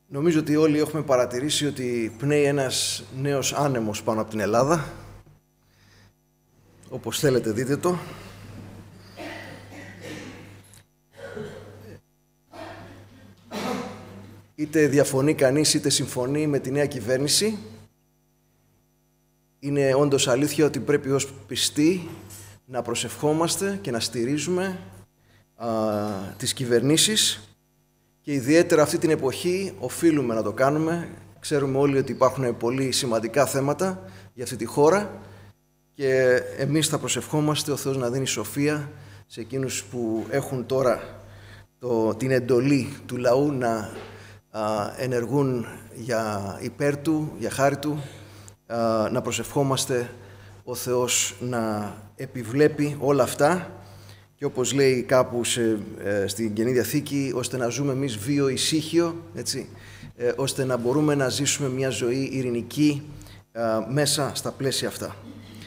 Νομίζω ότι όλοι έχουμε παρατηρήσει ότι πνέει ένας νέος άνεμος πάνω από την Ελλάδα. Όπως θέλετε δείτε το. Είτε διαφωνεί κανείς είτε συμφωνεί με τη νέα κυβέρνηση. Είναι όντως αλήθεια ότι πρέπει ως πιστοί να προσευχόμαστε και να στηρίζουμε τις κυβερνήσεις και ιδιαίτερα αυτή την εποχή οφείλουμε να το κάνουμε. Ξέρουμε όλοι ότι υπάρχουν πολύ σημαντικά θέματα για αυτή τη χώρα και εμείς θα προσευχόμαστε ο Θεός να δίνει σοφία σε εκείνους που έχουν τώρα την εντολή του λαού να ενεργούν για υπέρ Του, για χάρη Του, να προσευχόμαστε ο Θεός να επιβλέπει όλα αυτά και όπως λέει κάπου στην Καινή Διαθήκη, ώστε να ζούμε εμείς βίο ησύχιο, έτσι, ώστε να μπορούμε να ζήσουμε μια ζωή ειρηνική μέσα στα πλαίσια αυτά.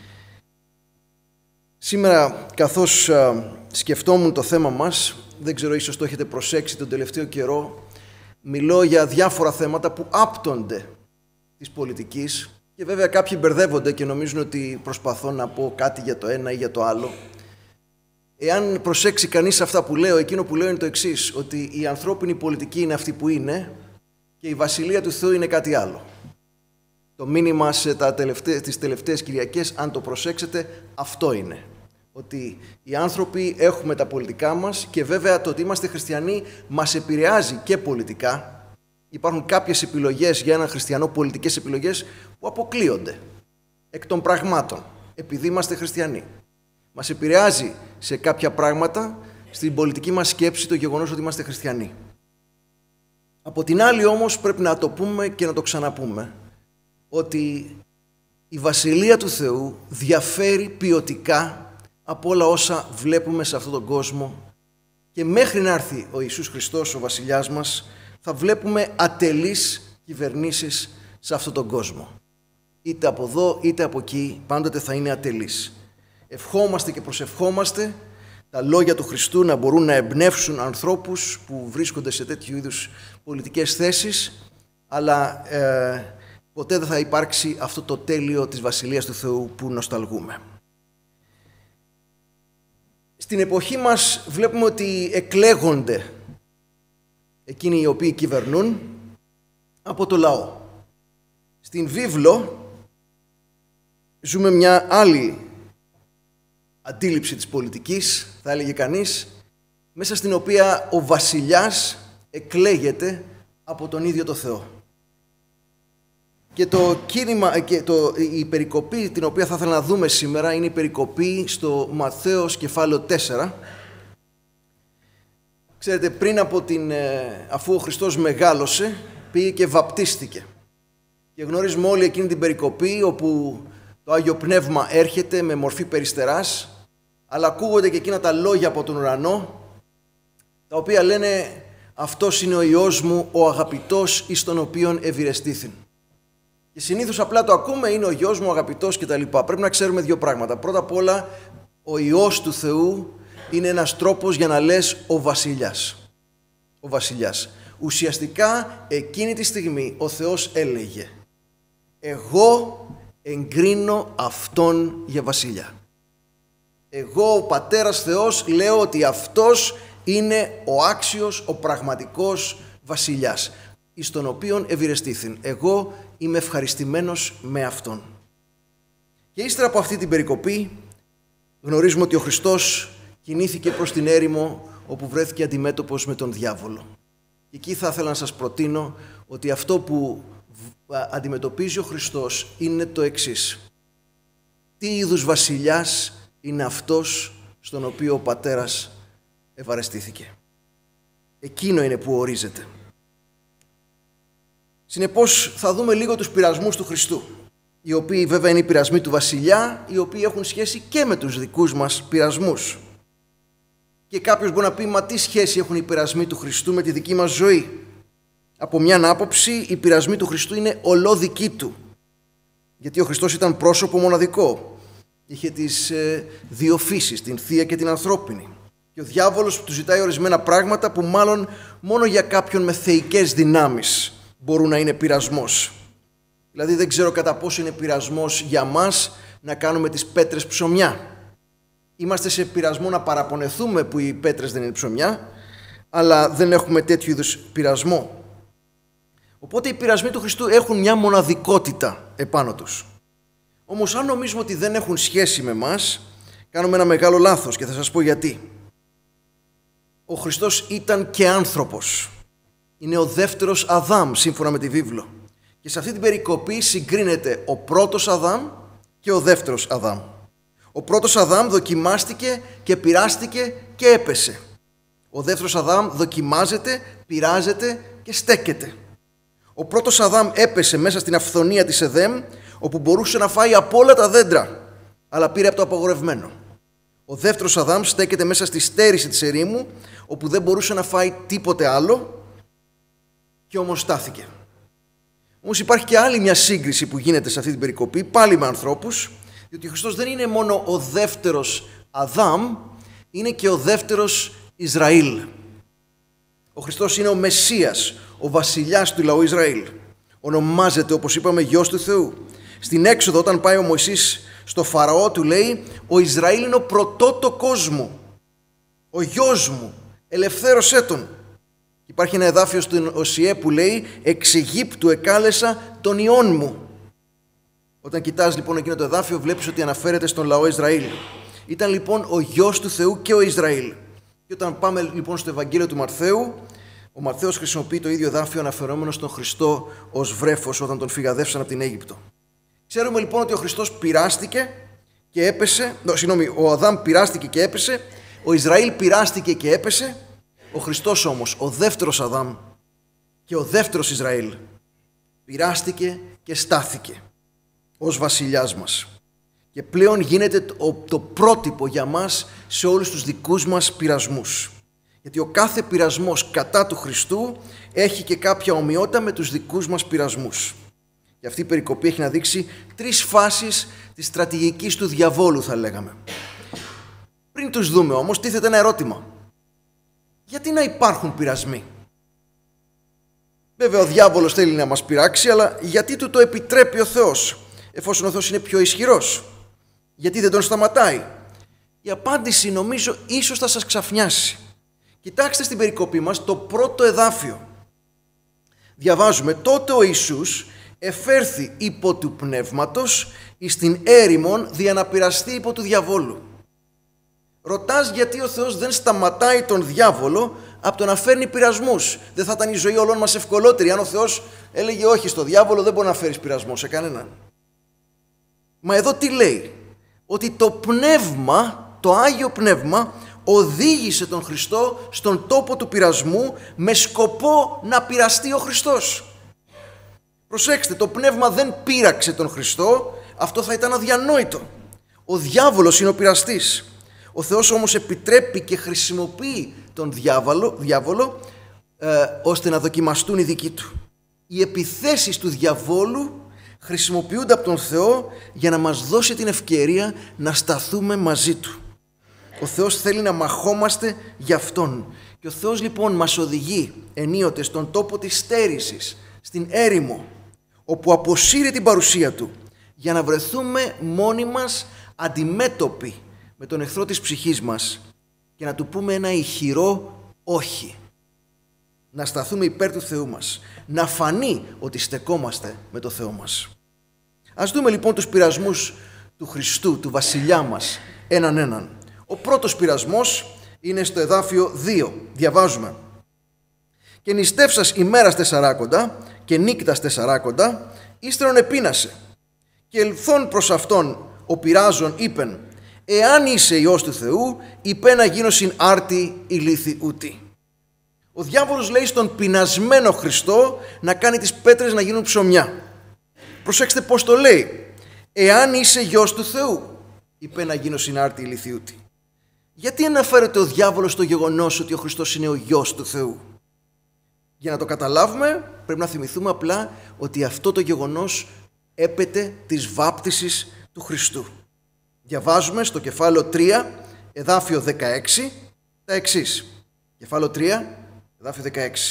Σήμερα, καθώς σκεφτόμουν το θέμα μας, δεν ξέρω, ίσως το έχετε προσέξει τον τελευταίο καιρό, μιλώ για διάφορα θέματα που άπτονται της πολιτικής και βέβαια κάποιοι μπερδεύονται και νομίζουν ότι προσπαθώ να πω κάτι για το ένα ή για το άλλο. Εάν προσέξει κανείς αυτά που λέω, εκείνο που λέω είναι το εξής, ότι η ανθρώπινη πολιτική είναι αυτή που είναι και η Βασιλεία του Θεού είναι κάτι άλλο. Το μήνυμα τις τελευταίες Κυριακές, αν το προσέξετε, αυτό είναι. Ότι οι άνθρωποι έχουμε τα πολιτικά μας και βέβαια το ότι είμαστε χριστιανοί μας επηρεάζει και πολιτικά. Υπάρχουν κάποιες επιλογές για έναν χριστιανό, πολιτικές επιλογές που αποκλείονται εκ των πραγμάτων, επειδή είμαστε χριστιανοί. Μας επηρεάζει σε κάποια πράγματα στην πολιτική μας σκέψη το γεγονός ότι είμαστε χριστιανοί. Από την άλλη όμως πρέπει να το πούμε και να το ξαναπούμε, ότι η Βασιλεία του Θεού διαφέρει ποιοτικά από όλα όσα βλέπουμε σε αυτόν τον κόσμο και μέχρι να έρθει ο Ιησούς Χριστός, ο Βασιλιάς μας, θα βλέπουμε ατελείς κυβερνήσεις σε αυτόν τον κόσμο. Είτε από εδώ είτε από εκεί, πάντοτε θα είναι ατελείς. Ευχόμαστε και προσευχόμαστε τα λόγια του Χριστού να μπορούν να εμπνεύσουν ανθρώπους που βρίσκονται σε τέτοιου είδους πολιτικές θέσεις, αλλά ποτέ δεν θα υπάρξει αυτό το τέλειο της Βασιλείας του Θεού που νοσταλγούμε. Στην εποχή μας βλέπουμε ότι εκλέγονται εκείνοι οι οποίοι κυβερνούν από το λαό. Στην βίβλο ζούμε μια άλλη αντίληψη της πολιτικής, θα έλεγε κανείς, μέσα στην οποία ο βασιλιάς εκλέγεται από τον ίδιο το Θεό. Και το κίνημα και η περικοπή την οποία θα ήθελα να δούμε σήμερα είναι η περικοπή στο Ματθαίος κεφάλαιο 4. Ξέρετε, πριν από αφού ο Χριστός μεγάλωσε, πήγε και βαπτίστηκε. Και γνωρίζουμε όλοι εκείνη την περικοπή όπου το Άγιο Πνεύμα έρχεται με μορφή περιστεράς, αλλά ακούγονται και εκείνα τα λόγια από τον ουρανό, τα οποία λένε «Αυτός είναι ο Υιός μου, ο αγαπητός εις τον οποίον ευηρεστήθην». Και συνήθως απλά το ακούμε, είναι ο Υιός μου, ο αγαπητός κτλ. Πρέπει να ξέρουμε δύο πράγματα. Πρώτα απ' όλα, ο Υιός του Θεού είναι ένας τρόπος για να λες ο βασιλιάς. Ο βασιλιάς. Ουσιαστικά εκείνη τη στιγμή ο Θεός έλεγε «Εγώ εγκρίνω αυτόν για βασιλιά». Εγώ ο Πατέρας Θεός λέω ότι αυτός είναι ο άξιος, ο πραγματικός βασιλιάς, εις τον οποίον ευηρεστήθην. Εγώ είμαι ευχαριστημένος με αυτόν. Και ύστερα από αυτή την περικοπή γνωρίζουμε ότι ο Χριστός κινήθηκε προς την έρημο όπου βρέθηκε αντιμέτωπος με τον διάβολο. Και εκεί θα ήθελα να σας προτείνω ότι αυτό που αντιμετωπίζει ο Χριστός είναι το εξής. Τι είδους βασιλιάς είναι αυτός στον οποίο ο Πατέρας ευαρεστήθηκε. Εκείνο είναι που ορίζεται. Συνεπώς θα δούμε λίγο τους πειρασμούς του Χριστού, οι οποίοι βέβαια είναι οι πειρασμοί του βασιλιά, οι οποίοι έχουν σχέση και με τους δικούς μας πειρασμούς. Και κάποιος μπορεί να πει, μα τι σχέση έχουν οι πειρασμοί του Χριστού με τη δική μας ζωή? Από μια άποψη, οι πειρασμοί του Χριστού είναι ολόδικοί του. Γιατί ο Χριστός ήταν πρόσωπο μοναδικό. Είχε τις δύο φύσεις, την θεία και την ανθρώπινη. Και ο διάβολος του ζητάει ορισμένα πράγματα που μάλλον μόνο για κάποιον με θεϊκές δυνάμεις μπορούν να είναι πειρασμός. Δηλαδή δεν ξέρω κατά πόσο είναι πειρασμός για μας να κάνουμε τις πέτρες ψωμιά. Είμαστε σε πειρασμό να παραπονεθούμε που οι πέτρες δεν είναι ψωμιά, αλλά δεν έχουμε τέτοιου είδους πειρασμό. Οπότε οι πειρασμοί του Χριστού έχουν μια μοναδικότητα επάνω τους. Όμως αν νομίζουμε ότι δεν έχουν σχέση με μας, κάνουμε ένα μεγάλο λάθος και θα σας πω γιατί. Ο Χριστός ήταν και άνθρωπος. Είναι ο δεύτερος Αδάμ σύμφωνα με τη βίβλο. Και σε αυτή την περικοπή συγκρίνεται ο πρώτος Αδάμ και ο δεύτερος Αδάμ. Ο πρώτος Αδάμ δοκιμάστηκε και πειράστηκε και έπεσε. Ο δεύτερος Αδάμ δοκιμάζεται, πειράζεται και στέκεται. Ο πρώτος Αδάμ έπεσε μέσα στην αυθονία της Εδέμ, όπου μπορούσε να φάει από όλα τα δέντρα, αλλά πήρε από το απαγορευμένο. Ο δεύτερος Αδάμ στέκεται μέσα στη στέρηση της ερήμου, όπου δεν μπορούσε να φάει τίποτε άλλο και όμως στάθηκε. Όμως υπάρχει και άλλη μια σύγκριση που γίνεται σε αυτή την περικοπή, πάλι με ανθρώπους, διότι ο Χριστός δεν είναι μόνο ο δεύτερος Αδάμ, είναι και ο δεύτερος Ισραήλ. Ο Χριστός είναι ο Μεσσίας, ο βασιλιάς του λαού Ισραήλ. Ονομάζεται, όπως είπαμε, Υιός του Θεού. Στην Έξοδο, όταν πάει ο Μωυσής στο Φαραώ, του λέει «Ο Ισραήλ είναι ο πρωτότοκός μου, ο γιος μου, ελευθέρωσέ τον». Υπάρχει ένα εδάφιο στην Οσιέ που λέει «Εξ Αιγύπτου εκάλεσα τον Υιόν μου». Όταν κοιτάς λοιπόν εκείνο το εδάφιο, βλέπεις ότι αναφέρεται στον λαό Ισραήλ. Ήταν λοιπόν ο γιος του Θεού και ο Ισραήλ. Και όταν πάμε λοιπόν στο Ευαγγέλιο του Ματθαίου, ο Ματθαίος χρησιμοποιεί το ίδιο εδάφιο αναφερόμενο στον Χριστό ως βρέφος όταν τον φυγαδεύσαν από την Αίγυπτο. Ξέρουμε λοιπόν ότι ο Χριστός πειράστηκε και έπεσε, ο Αδάμ πειράστηκε και έπεσε, ο Ισραήλ πειράστηκε και έπεσε, ο Χριστός όμως, ο δεύτερος Αδάμ και ο δεύτερος Ισραήλ, πειράστηκε και στάθηκε ως βασιλιάς μας. Και πλέον γίνεται το πρότυπο για μας σε όλους τους δικούς μας πειρασμούς. Γιατί ο κάθε πειρασμός κατά του Χριστού έχει και κάποια ομοιότητα με τους δικούς μας πειρασμούς. Και αυτή η περικοπή έχει να δείξει 3 φάσεις της στρατηγικής του διαβόλου, θα λέγαμε. Πριν τους δούμε όμως, τίθεται ένα ερώτημα. Γιατί να υπάρχουν πειρασμοί? Βέβαια ο διάβολος θέλει να μας πειράξει, αλλά γιατί του το επιτρέπει ο Θεός, εφόσον ο Θεός είναι πιο ισχυρός? Γιατί δεν τον σταματάει? Η απάντηση νομίζω ίσως θα σας ξαφνιάσει. Κοιτάξτε στην περικοπή μας το πρώτο εδάφιο. Διαβάζουμε «Τότε ο Ιησούς εφέρθη υπό του πνεύματος εις την έρημον δια να πειραστεί υπό του διαβόλου». Ρωτάς γιατί ο Θεός δεν σταματάει τον διάβολο από το να φέρνει πειρασμούς? Δεν θα ήταν η ζωή όλων μας ευκολότερη αν ο Θεός έλεγε όχι, στο διάβολο δεν μπορεί να φέρεις πειρασμό σε κανέναν? Μα εδώ τι λέει? Ότι το πνεύμα, το Άγιο Πνεύμα οδήγησε τον Χριστό στον τόπο του πειρασμού με σκοπό να πειραστεί ο Χριστός. Προσέξτε, το πνεύμα δεν πείραξε τον Χριστό, αυτό θα ήταν αδιανόητο. Ο διάβολος είναι ο πειραστής. Ο Θεός όμως επιτρέπει και χρησιμοποιεί τον διάβολο ώστε να δοκιμαστούν οι δικοί του. Οι επιθέσεις του διαβόλου χρησιμοποιούνται από τον Θεό για να μας δώσει την ευκαιρία να σταθούμε μαζί του. Ο Θεός θέλει να μαχόμαστε για Αυτόν. Και ο Θεός λοιπόν μας οδηγεί ενίοτε στον τόπο της στέρησης, στην έρημο, όπου αποσύρει την παρουσία Του, για να βρεθούμε μόνοι μας αντιμέτωποι με τον εχθρό της ψυχής μας και να του πούμε ένα ηχηρό όχι. Να σταθούμε υπέρ του Θεού μας, να φανεί ότι στεκόμαστε με το Θεό μας. Ας δούμε λοιπόν τους πειρασμούς του Χριστού, του βασιλιά μας, έναν. Ο πρώτος πειρασμός είναι στο εδάφιο 2. Διαβάζουμε. «Και νηστεύσας ημέρας 40 και νύκτας 40, ύστερον επείνασε. Και ελθόν προς αυτόν ο πειράζων είπεν, εάν είσαι Υιός του Θεού, υπέ να γίνωσιν άρτη ηλίθι ούτη». Ο διάβολος λέει στον πεινασμένο Χριστό να κάνει τις πέτρες να γίνουν ψωμιά. Προσέξτε πώς το λέει. Εάν είσαι Υιός του Θεού, υπέ να γίνωσιν άρτη ηλίθι ούτη. Γιατί αναφέρεται ο διάβολος στο γεγονός ότι ο Χριστός είναι ο Υιός του Θεού? Για να το καταλάβουμε πρέπει να θυμηθούμε απλά ότι αυτό το γεγονός έπεται της βάπτισης του Χριστού. Διαβάζουμε στο κεφάλαιο 3, εδάφιο 16, τα εξής. Κεφάλαιο 3, εδάφιο 16.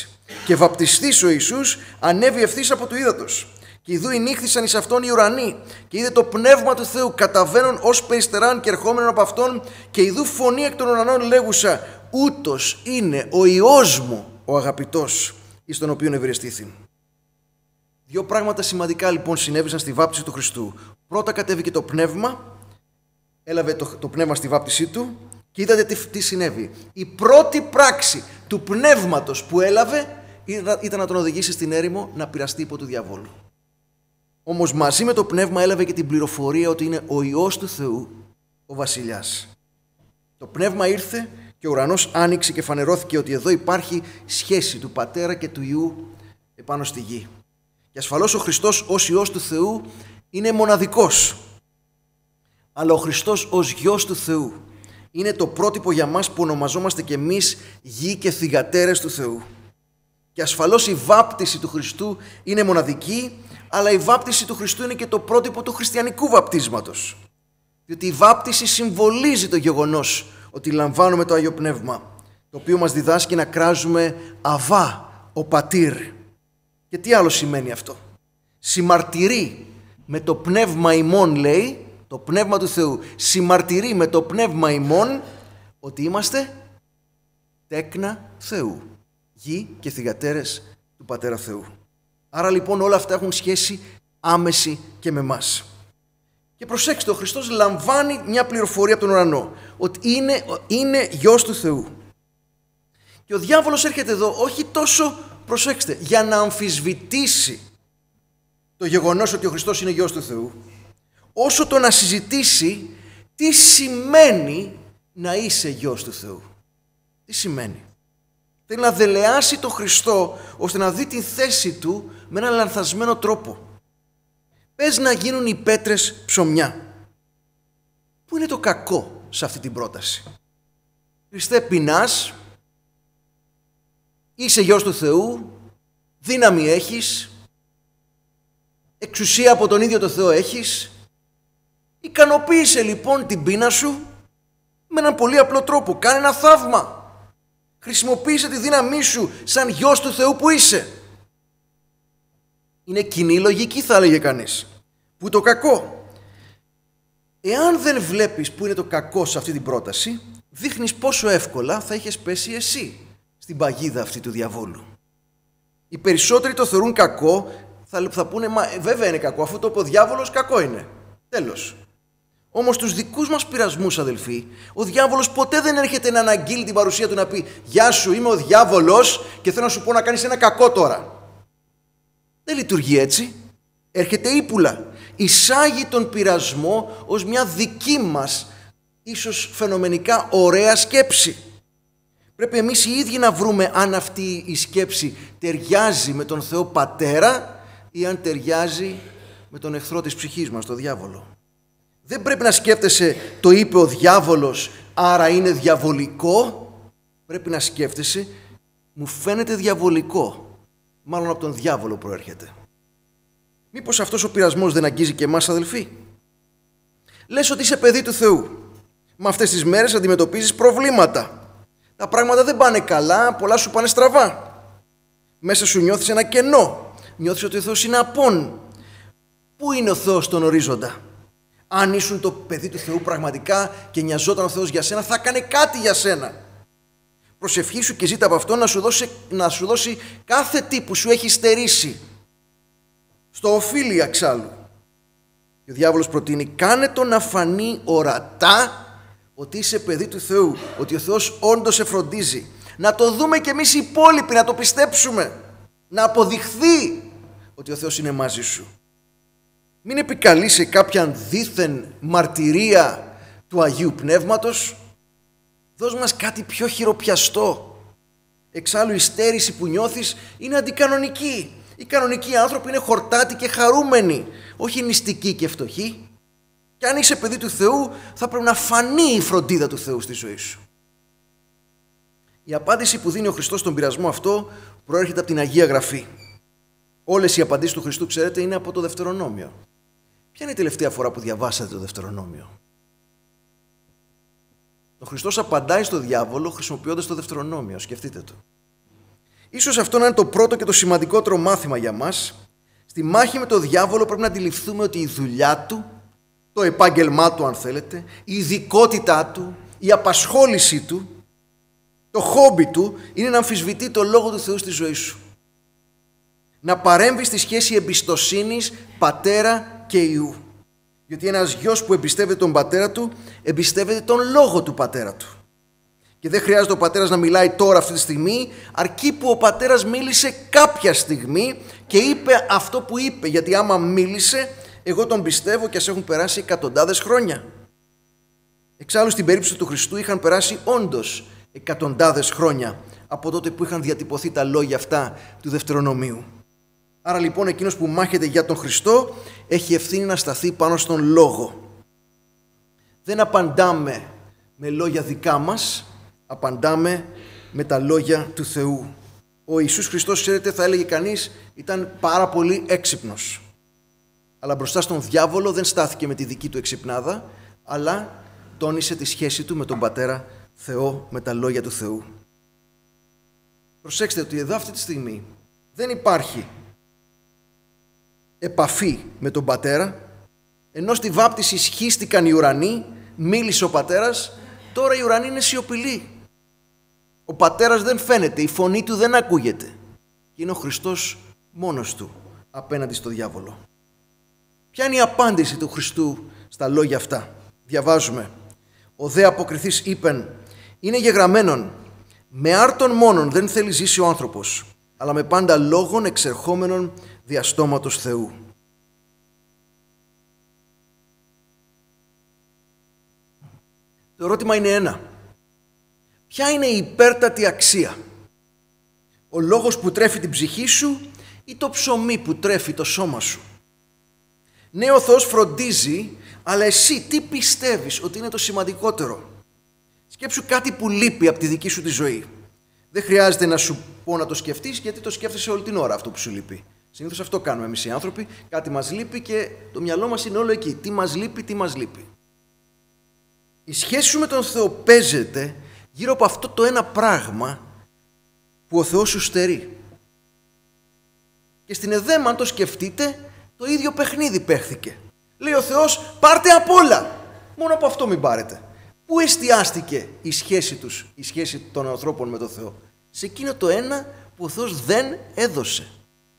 Και βαπτιστής ο Ιησούς ανέβη ευθύς από του ύδατος. Και ιδού ηνύχθησαν εις αυτόν οι ουρανοί, και είδε το πνεύμα του Θεού καταβαίνον ως περιστεράν και ερχόμενον από αυτόν, και ιδού φωνή εκ των ουρανών λέγουσα: ούτως είναι ο Υιός μου, ο αγαπητός, εις τον οποίον ευηρεστήθην. Δύο πράγματα σημαντικά λοιπόν συνέβησαν στη βάπτιση του Χριστού. Πρώτα κατέβηκε το πνεύμα, έλαβε το πνεύμα στη βάπτισή του, και είδατε τι συνέβη. Η πρώτη πράξη του πνεύματος που έλαβε ήταν να τον οδηγήσει στην έρημο να πειραστεί υπό του διαβόλου. Όμως μαζί με το πνεύμα έλαβε και την πληροφορία ότι είναι ο Υιός του Θεού, ο βασιλιάς. Το πνεύμα ήρθε και ο ουρανός άνοιξε και φανερώθηκε ότι εδώ υπάρχει σχέση του Πατέρα και του Υιού επάνω στη γη. Και ασφαλώς ο Χριστός ως Υιός του Θεού είναι μοναδικός. Αλλά ο Χριστός ως Γιος του Θεού είναι το πρότυπο για μας που ονομαζόμαστε κι εμείς γη και θυγατέρες του Θεού. Και ασφαλώς η βάπτιση του Χριστού είναι μοναδική, αλλά η βάπτιση του Χριστού είναι και το πρότυπο του χριστιανικού βαπτίσματος. Διότι η βάπτιση συμβολίζει το γεγονός ότι λαμβάνουμε το Άγιο Πνεύμα, το οποίο μας διδάσκει να κράζουμε Αβά, ο Πατήρ. Και τι άλλο σημαίνει αυτό? Συμμαρτυρεί με το πνεύμα ημών, λέει, το πνεύμα του Θεού συμμαρτυρεί με το πνεύμα ημών ότι είμαστε τέκνα Θεού, γη και θυγατέρες του Πατέρα Θεού. Άρα λοιπόν όλα αυτά έχουν σχέση άμεση και με μας. Και προσέξτε, ο Χριστός λαμβάνει μια πληροφορία από τον ουρανό, ότι είναι Γιος του Θεού. Και ο διάβολος έρχεται εδώ όχι τόσο, προσέξτε, για να αμφισβητήσει το γεγονός ότι ο Χριστός είναι Γιος του Θεού, όσο το να συζητήσει τι σημαίνει να είσαι Γιος του Θεού. Τι σημαίνει? Θέλει να δελεάσει τον Χριστό ώστε να δει τη θέση του με έναν λανθασμένο τρόπο. Πες να γίνουν οι πέτρες ψωμιά. Πού είναι το κακό σε αυτή την πρόταση? Χριστέ, πεινάς, είσαι Γιος του Θεού, δύναμη έχεις, εξουσία από τον ίδιο το Θεό έχεις. Ικανοποίησε λοιπόν την πείνα σου με έναν πολύ απλό τρόπο. Κάνε ένα θαύμα. Χρησιμοποίησε τη δύναμή σου σαν Γιος του Θεού που είσαι. Είναι κοινή λογική, θα έλεγε κανείς. Πού το κακό? Εάν δεν βλέπεις που είναι το κακό σε αυτή την πρόταση, δείχνεις πόσο εύκολα θα είχες πέσει εσύ στην παγίδα αυτή του διαβόλου. Οι περισσότεροι το θεωρούν κακό, θα πούνε, μα βέβαια είναι κακό, αφού το είπε ο διάβολος, κακό είναι. Τέλος. Όμως στους δικούς μας πειρασμούς, αδελφοί, ο διάβολος ποτέ δεν έρχεται να αναγγείλει την παρουσία του, να πει «Γεια σου, είμαι ο διάβολος και θέλω να σου πω να κάνεις ένα κακό τώρα». Δεν λειτουργεί έτσι. Έρχεται ύπουλα. Εισάγει τον πειρασμό ως μια δική μας, ίσως φαινομενικά ωραία σκέψη. Πρέπει εμείς οι ίδιοι να βρούμε αν αυτή η σκέψη ταιριάζει με τον Θεό Πατέρα ή αν ταιριάζει με τον εχθρό της ψυχής μας, τον διάβολο. Δεν πρέπει να σκέφτεσαι «το είπε ο διάβολος, άρα είναι διαβολικό». Πρέπει να σκέφτεσαι «μου φαίνεται διαβολικό, μάλλον από τον διάβολο προέρχεται». Μήπως αυτός ο πειρασμός δεν αγγίζει και εμάς, αδελφοί? Λες ότι είσαι παιδί του Θεού. Μα αυτές τις μέρες αντιμετωπίζεις προβλήματα. Τα πράγματα δεν πάνε καλά, πολλά σου πάνε στραβά. Μέσα σου νιώθεις ένα κενό. Νιώθεις ότι ο Θεός είναι απόν. Πού είναι ο Θεός στον ορίζοντα? Αν ήσουν το παιδί του Θεού πραγματικά και νοιαζόταν ο Θεός για σένα, θα έκανε κάτι για σένα. Προσευχήσου και ζήτα από Αυτόν να σου δώσει κάθε τι που σου έχει στερήσει. Στο οφείλει εξάλλου. Και ο διάβολος προτείνει, κάνε το να φανεί ορατά ότι είσαι παιδί του Θεού, ότι ο Θεός όντως σε φροντίζει. Να το δούμε κι εμείς οι υπόλοιποι, να το πιστέψουμε. Να αποδειχθεί ότι ο Θεός είναι μαζί σου. Μην επικαλείς σε κάποια δίθεν μαρτυρία του Αγίου Πνεύματος. Δώσ' μας κάτι πιο χειροπιαστό. Εξάλλου η στέρηση που νιώθεις είναι αντικανονική. Οι κανονικοί άνθρωποι είναι χορτάτοι και χαρούμενοι, όχι νηστικοί και φτωχοί. Και αν είσαι παιδί του Θεού, θα πρέπει να φανεί η φροντίδα του Θεού στη ζωή σου. Η απάντηση που δίνει ο Χριστός στον πειρασμό αυτό προέρχεται από την Αγία Γραφή. Όλες οι απαντήσεις του Χριστού, ξέρετε, είναι από το Δευτερονόμιο. Ποια είναι η τελευταία φορά που διαβάσατε το Δευτερονόμιο? Ο Χριστός απαντάει στο διάβολο χρησιμοποιώντας το Δευτερονόμιο, σκεφτείτε το. Ίσως αυτό να είναι το πρώτο και το σημαντικότερο μάθημα για μας. Στη μάχη με τον διάβολο πρέπει να αντιληφθούμε ότι η δουλειά του, το επάγγελμά του αν θέλετε, η ειδικότητά του, η απασχόλησή του, το χόμπι του είναι να αμφισβητεί το Λόγο του Θεού στη ζωή σου. Να παρέμβει στη σχέση εμπιστοσύνης πατέρα και ιού. Γιατί ένας γιος που εμπιστεύεται τον πατέρα του, εμπιστεύεται τον Λόγο του πατέρα του. Και δεν χρειάζεται ο πατέρας να μιλάει τώρα αυτή τη στιγμή, αρκεί που ο πατέρας μίλησε κάποια στιγμή και είπε αυτό που είπε. Γιατί άμα μίλησε, εγώ τον πιστεύω και ας έχουν περάσει εκατοντάδες χρόνια. Εξάλλου στην περίπτωση του Χριστού είχαν περάσει όντως εκατοντάδες χρόνια από τότε που είχαν διατυπωθεί τα λόγια αυτά του Δευτερονομίου. Άρα λοιπόν εκείνος που μάχεται για τον Χριστό έχει ευθύνη να σταθεί πάνω στον Λόγο. Δεν απαντάμε με λόγια δικά μας, απαντάμε με τα λόγια του Θεού. Ο Ιησούς Χριστός, ξέρετε, θα έλεγε κανείς, ήταν πάρα πολύ έξυπνος. Αλλά μπροστά στον διάβολο δεν στάθηκε με τη δική του εξυπνάδα, αλλά τόνισε τη σχέση του με τον Πατέρα Θεό, με τα λόγια του Θεού. Προσέξτε ότι εδώ αυτή τη στιγμή δεν υπάρχει επαφή με τον Πατέρα, ενώ στη βάπτιση σχίστηκαν οι ουρανοί, μίλησε ο Πατέρας, τώρα οι ουρανοί είναι σιωπηλοί. Ο Πατέρας δεν φαίνεται, η φωνή του δεν ακούγεται. Και είναι ο Χριστός μόνος του απέναντι στο διάβολο. Ποια είναι η απάντηση του Χριστού στα λόγια αυτά? Διαβάζουμε. Ο δε αποκριθής είπεν, είναι γεγραμμένον, με άρτον μόνον δεν θέλει ζήσει ο άνθρωπος, αλλά με πάντα λόγων εξερχόμενων διαστόματος Θεού. Το ερώτημα είναι ένα. Ποια είναι η υπέρτατη αξία? Ο λόγος που τρέφει την ψυχή σου ή το ψωμί που τρέφει το σώμα σου? Ναι, ο Θεός φροντίζει, αλλά εσύ τι πιστεύεις ότι είναι το σημαντικότερο? Σκέψου κάτι που λείπει από τη δική σου τη ζωή. Δεν χρειάζεται να σου πω να το σκεφτείς, γιατί το σκέφτεσαι όλη την ώρα αυτό που σου λείπει. Συνήθως αυτό κάνουμε εμείς οι άνθρωποι. Κάτι μας λείπει και το μυαλό μας είναι όλο εκεί. Τι μας λείπει, τι μας λείπει. Η σχέση σου με τον Θεό παίζεται γύρω από αυτό το ένα πράγμα που ο Θεός σου στερεί. Και στην Εδέμ, αν το σκεφτείτε, το ίδιο παιχνίδι παίχθηκε. Λέει ο Θεός, πάρτε απ' όλα. Μόνο από αυτό μην πάρετε. Πού εστιάστηκε η σχέση τους, η σχέση των ανθρώπων με τον Θεό? Σε εκείνο το ένα που ο Θεός δεν έδωσε.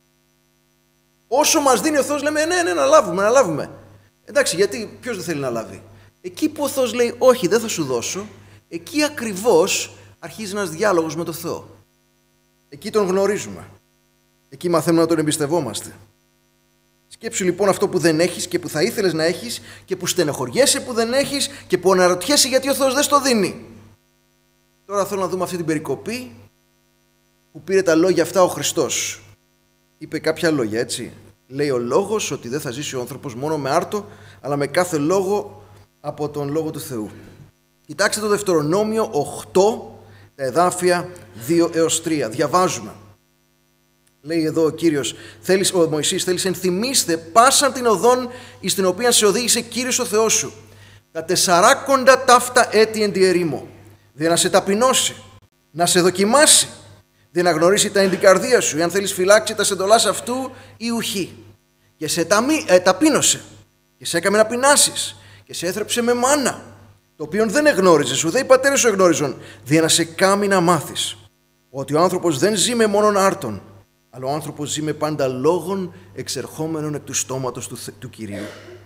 Όσο μας δίνει ο Θεός λέμε ναι, να λάβουμε. Εντάξει, γιατί ποιος δεν θέλει να λάβει? Εκεί που ο Θεός λέει όχι, δεν θα σου δώσω, εκεί ακριβώς αρχίζει ένας διάλογος με τον Θεό. Εκεί τον γνωρίζουμε. Εκεί μαθαίνουμε να τον εμπιστευόμαστε. Σκέψου λοιπόν αυτό που δεν έχεις και που θα ήθελες να έχεις και που στενοχωριέσαι που δεν έχεις και που αναρωτιέσαι γιατί ο Θεός δεν στο δίνει. Τώρα θέλω να δούμε αυτή την περικοπή που πήρε τα λόγια αυτά ο Χριστός. Είπε κάποια λόγια, έτσι. Λέει ο λόγος ότι δεν θα ζήσει ο άνθρωπος μόνο με άρτο, αλλά με κάθε λόγο από τον Λόγο του Θεού. Κοιτάξτε το Δευτερονόμιο 8, τα εδάφια 2 έως 3. Διαβάζουμε. Λέει εδώ ο Κύριος, ο Μωυσής, θέλεις ενθυμίστε πάσαν την οδόν εις την οποία σε οδήγησε Κύριος ο Θεός σου, τα 40 ταύτα έτη εν τη ερήμο, δε να σε ταπεινώσει, να σε δοκιμάσει, δε να γνωρίσει τα εν την καρδία σου, εάν θέλεις φυλάξει τα σεντολάς αυτού ή ουχή. Και σε ταπείνωσε και σε έκαμε να πεινάσεις και σε έθρεψε με μάνα, το οποίο δεν εγνώριζες, ουδέ οι πατέρες σου εγνώριζον, δε να σε κάμει να μάθεις ότι ο άνθρωπος δεν ζει με μόνον άρτον, αλλά ο άνθρωπος ζει με πάντα λόγων εξερχόμενων εκ του στόματος του Κυρίου.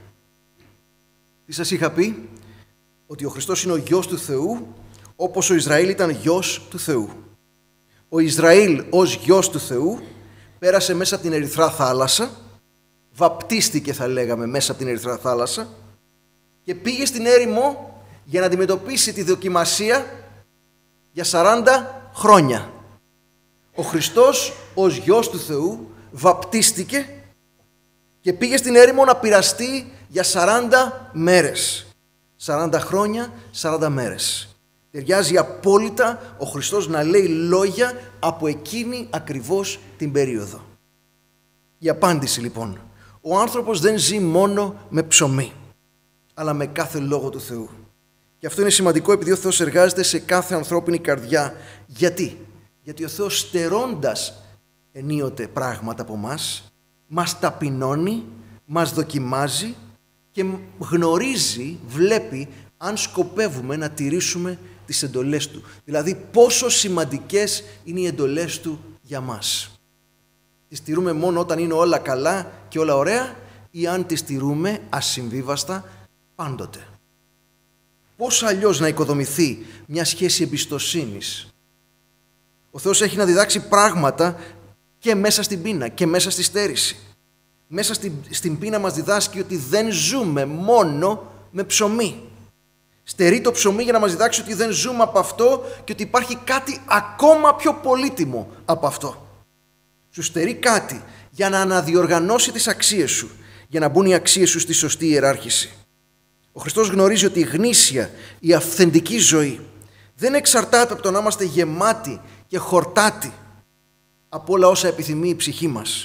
Τι σας είχα πει? Ότι ο Χριστός είναι ο γιος του Θεού, όπως ο Ισραήλ ήταν γιος του Θεού. Ο Ισραήλ ως γιος του Θεού πέρασε μέσα από την Ερυθρά θάλασσα, βαπτίστηκε θα λέγαμε μέσα από την Ερυθρά θάλασσα και πήγε στην έρημο για να αντιμετωπίσει τη δοκιμασία για 40 χρόνια. Ο Χριστός ως γιος του Θεού βαπτίστηκε και πήγε στην έρημο να πειραστεί για 40 μέρες. 40 χρόνια, 40 μέρες. Ταιριάζει απόλυτα ο Χριστός να λέει λόγια από εκείνη ακριβώς την περίοδο. Η απάντηση λοιπόν. Ο άνθρωπος δεν ζει μόνο με ψωμί, αλλά με κάθε λόγο του Θεού. Και αυτό είναι σημαντικό επειδή ο Θεός εργάζεται σε κάθε ανθρώπινη καρδιά. Γιατί? Γιατί ο Θεός στερώντας ενίοτε πράγματα από μας ταπεινώνει, μας δοκιμάζει και γνωρίζει, βλέπει αν σκοπεύουμε να τηρήσουμε τις εντολές Του. Δηλαδή πόσο σημαντικές είναι οι εντολές Του για μας. Τις τηρούμε μόνο όταν είναι όλα καλά και όλα ωραία ή αν τις τηρούμε ασυμβίβαστα πάντοτε. Πώς αλλιώς να οικοδομηθεί μια σχέση εμπιστοσύνης? Ο Θεός έχει να διδάξει πράγματα και μέσα στην πείνα και μέσα στη στέρηση. Μέσα στην πείνα μας διδάσκει ότι δεν ζούμε μόνο με ψωμί. Στερεί το ψωμί για να μας διδάξει ότι δεν ζούμε από αυτό και ότι υπάρχει κάτι ακόμα πιο πολύτιμο από αυτό. Σου στερεί κάτι για να αναδιοργανώσει τις αξίες σου, για να μπουν οι αξίες σου στη σωστή ιεράρχηση. Ο Χριστός γνωρίζει ότι η γνήσια, η αυθεντική ζωή δεν εξαρτάται από το να είμαστε γεμάτοι και χορτάτοι από όλα όσα επιθυμεί η ψυχή μας,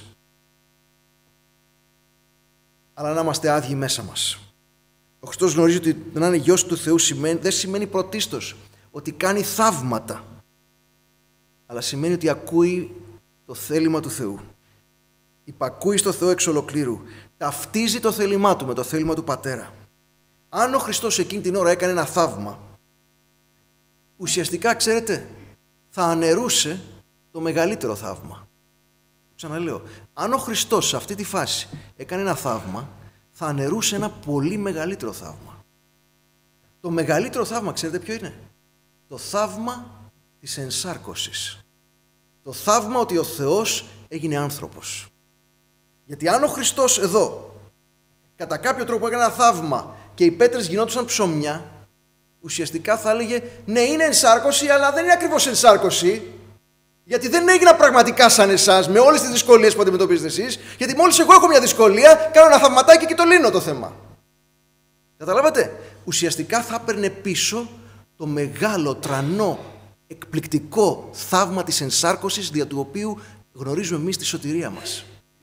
αλλά να είμαστε άδειοι μέσα μας. Ο Χριστός γνωρίζει ότι να είναι γιος του Θεού δεν σημαίνει πρωτίστως ότι κάνει θαύματα, αλλά σημαίνει ότι ακούει το θέλημα του Θεού. Υπακούει στο Θεό εξ ολοκλήρου. Ταυτίζει το θέλημά Του με το θέλημα του Πατέρα. Αν ο Χριστός εκείνη την ώρα έκανε ένα θαύμα, ουσιαστικά, ξέρετε, θα αναιρούσε το μεγαλύτερο θαύμα. Ξαναλέω, αν ο Χριστός σε αυτή τη φάση έκανε ένα θαύμα, θα αναιρούσε ένα πολύ μεγαλύτερο θαύμα. Το μεγαλύτερο θαύμα, ξέρετε ποιο είναι? Το θαύμα της ενσάρκωσης. Το θαύμα ότι ο Θεός έγινε άνθρωπος. Γιατί αν ο Χριστός εδώ κατά κάποιο τρόπο έκανε ένα θαύμα και οι πέτρες γινόντουσαν ψωμιά, ουσιαστικά θα έλεγε ναι, είναι ενσάρκωση, αλλά δεν είναι ακριβώς ενσάρκωση, γιατί δεν έγινα πραγματικά σαν εσάς με όλες τις δυσκολίες που αντιμετωπίζετε εσείς, γιατί μόλις εγώ έχω μια δυσκολία, κάνω ένα θαυματάκι και το λύνω το θέμα. Καταλάβατε? Ουσιαστικά θα έπαιρνε πίσω το μεγάλο, τρανό, εκπληκτικό θαύμα της ενσάρκωσης, δια του οποίου γνωρίζουμε εμείς τη σωτηρία μας.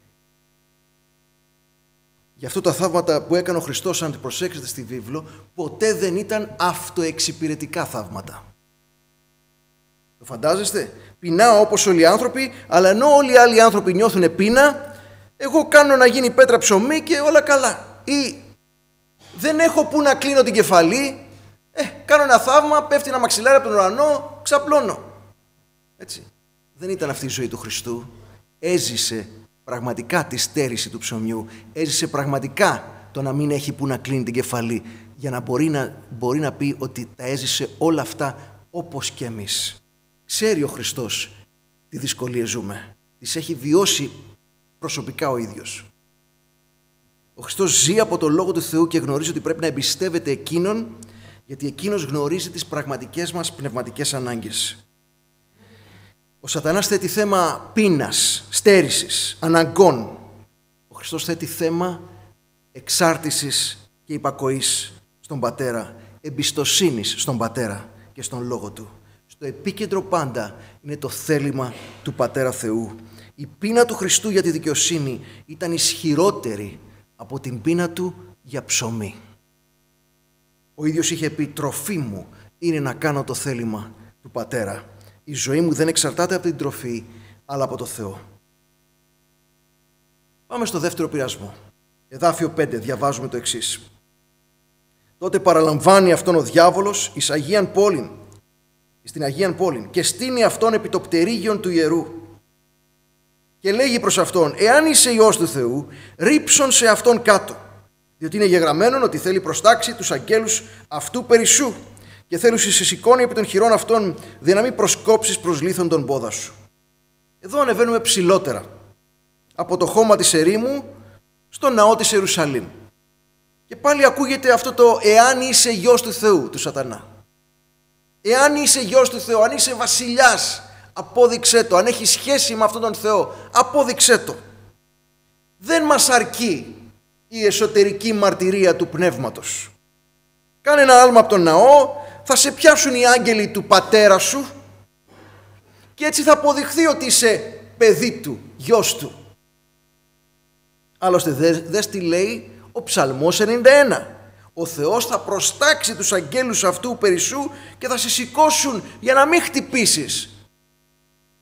Γι' αυτό τα θαύματα που έκανε ο Χριστός, αν προσέξετε στη βίβλο, ποτέ δεν ήταν αυτοεξυπηρετικά θαύματα. Το φαντάζεστε? Πεινάω όπως όλοι οι άνθρωποι, αλλά ενώ όλοι οι άλλοι άνθρωποι νιώθουν πείνα, εγώ κάνω να γίνει πέτρα ψωμί και όλα καλά. Ή δεν έχω που να κλείνω την κεφαλή, κάνω ένα θαύμα, πέφτει ένα μαξιλάρι από τον ουρανό, ξαπλώνω. Έτσι. Δεν ήταν αυτή η ζωή του Χριστού. Έζησε πραγματικά τη στέρηση του ψωμιού. Έζησε πραγματικά το να μην έχει που να κλείνει την κεφαλή, για να μπορεί να πει ότι τα έζησε όλα αυτά όπως και εμείς. Ξέρει ο Χριστός τι δυσκολίες ζούμε. Τις έχει βιώσει προσωπικά ο ίδιος. Ο Χριστός ζει από το Λόγο του Θεού και γνωρίζει ότι πρέπει να εμπιστεύεται Εκείνον, γιατί Εκείνος γνωρίζει τις πραγματικές μας πνευματικές ανάγκες. Ο Σατανάς θέτει θέμα πείνας, στέρησης, αναγκών. Ο Χριστός θέτει θέμα εξάρτησης και υπακοής στον Πατέρα, εμπιστοσύνης στον Πατέρα και στον Λόγο Του. Στο επίκεντρο πάντα είναι το θέλημα του Πατέρα Θεού. Η πείνα του Χριστού για τη δικαιοσύνη ήταν ισχυρότερη από την πείνα Του για ψωμί. Ο ίδιος είχε πει: τροφή μου είναι να κάνω το θέλημα του Πατέρα. Η ζωή μου δεν εξαρτάται από την τροφή, αλλά από το Θεό. Πάμε στο δεύτερο πειρασμό. Εδάφιο 5, διαβάζουμε το εξής. Τότε παραλαμβάνει αυτόν ο διάβολος εις Αγίαν Πόλην, στην Αγίαν Πόλην, και στείνει αυτόν επί το πτερίγιον του ιερού. Και λέγει προς αυτόν: εάν είσαι Υιός του Θεού, ρίψον σε αυτόν κάτω, διότι είναι γεγραμμένον ότι θέλει προστάξει τους αγγέλους αυτού περισσού, και θέλουσι σε σηκώνει επί των χειρών αυτών, δια να μην προσκόψεις προς λίθον τον πόδα σου. Εδώ ανεβαίνουμε ψηλότερα, από το χώμα της ερήμου στο ναό της Ιερουσαλήμ. Και πάλι ακούγεται αυτό το «εάν είσαι Υιός του Θεού» του Σατανά. Εάν είσαι Υιός του Θεού, αν είσαι βασιλιάς, απόδειξέ το. Αν έχει σχέση με αυτόν τον Θεό, απόδειξέ το. Δεν μας αρκεί η εσωτερική μαρτυρία του Πνεύματος. Κάνε ένα άλμα από τον ναό, θα σε πιάσουν οι άγγελοι του πατέρα σου και έτσι θα αποδειχθεί ότι είσαι παιδί του, γιος του. Άλλωστε δες τι λέει ο Ψαλμός 91. Ο Θεός θα προστάξει τους αγγέλους αυτού περισσού και θα σε σηκώσουν για να μην χτυπήσεις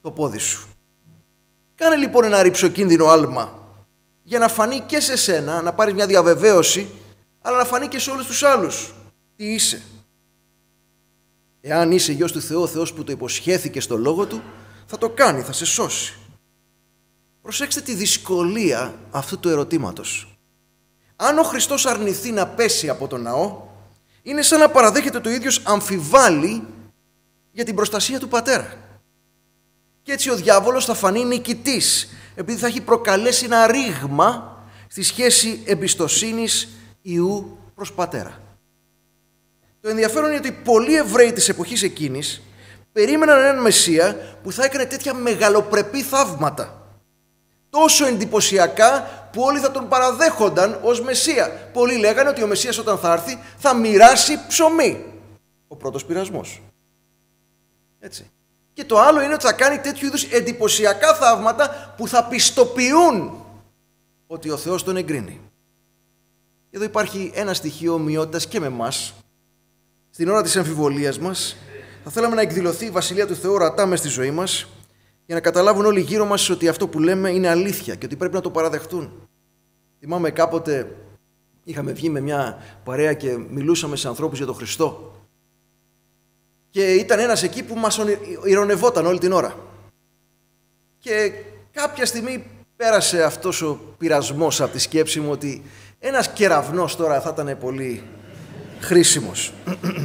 το πόδι σου. Κάνε λοιπόν ένα ρυψοκίνδυνο άλμα για να φανεί και σε σένα, να πάρεις μια διαβεβαίωση, αλλά να φανεί και σε όλους τους άλλους τι είσαι. Εάν είσαι γιος του Θεού, ο Θεός που το υποσχέθηκε στο λόγο Του, θα το κάνει, θα σε σώσει. Προσέξτε τη δυσκολία αυτού του ερωτήματος. Αν ο Χριστός αρνηθεί να πέσει από τον ναό, είναι σαν να παραδέχεται το ίδιος αμφιβάλλει για την προστασία του Πατέρα. Και έτσι ο διάβολος θα φανεί νικητής, επειδή θα έχει προκαλέσει ένα ρήγμα στη σχέση εμπιστοσύνης Υιού προς Πατέρα. Το ενδιαφέρον είναι ότι πολλοί Εβραίοι της εποχής εκείνης περίμεναν έναν Μεσσία που θα έκανε τέτοια μεγαλοπρεπή θαύματα. Τόσο εντυπωσιακά που όλοι θα τον παραδέχονταν ως Μεσσία. Πολλοί λέγανε ότι ο Μεσσίας όταν θα έρθει θα μοιράσει ψωμί. Ο πρώτος πειρασμός. Έτσι. Και το άλλο είναι ότι θα κάνει τέτοιου είδους εντυπωσιακά θαύματα που θα πιστοποιούν ότι ο Θεός τον εγκρίνει. Εδώ υπάρχει ένα στοιχείο ομοιότητας και με εμάς. Στην ώρα της αμφιβολίας μας θα θέλαμε να εκδηλωθεί η Βασιλεία του Θεού ορατά μες στη ζωή μας, για να καταλάβουν όλοι γύρω μας ότι αυτό που λέμε είναι αλήθεια και ότι πρέπει να το παραδεχτούν. Θυμάμαι κάποτε είχαμε βγει με μια παρέα και μιλούσαμε σε ανθρώπους για τον Χριστό. Και ήταν ένας εκεί που μας ειρωνευόταν όλη την ώρα. Και κάποια στιγμή πέρασε αυτός ο πειρασμός από τη σκέψη μου ότι ένας κεραυνός τώρα θα ήταν πολύ χρήσιμος.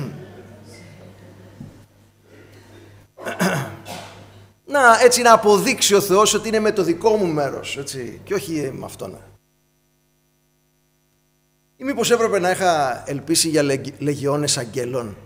Έτσι να αποδείξει ο Θεός ότι είναι με το δικό μου μέρος, έτσι, και όχι με αυτόν. Ή μήπως έπρεπε να είχα ελπίσει για λεγιώνες αγγέλων.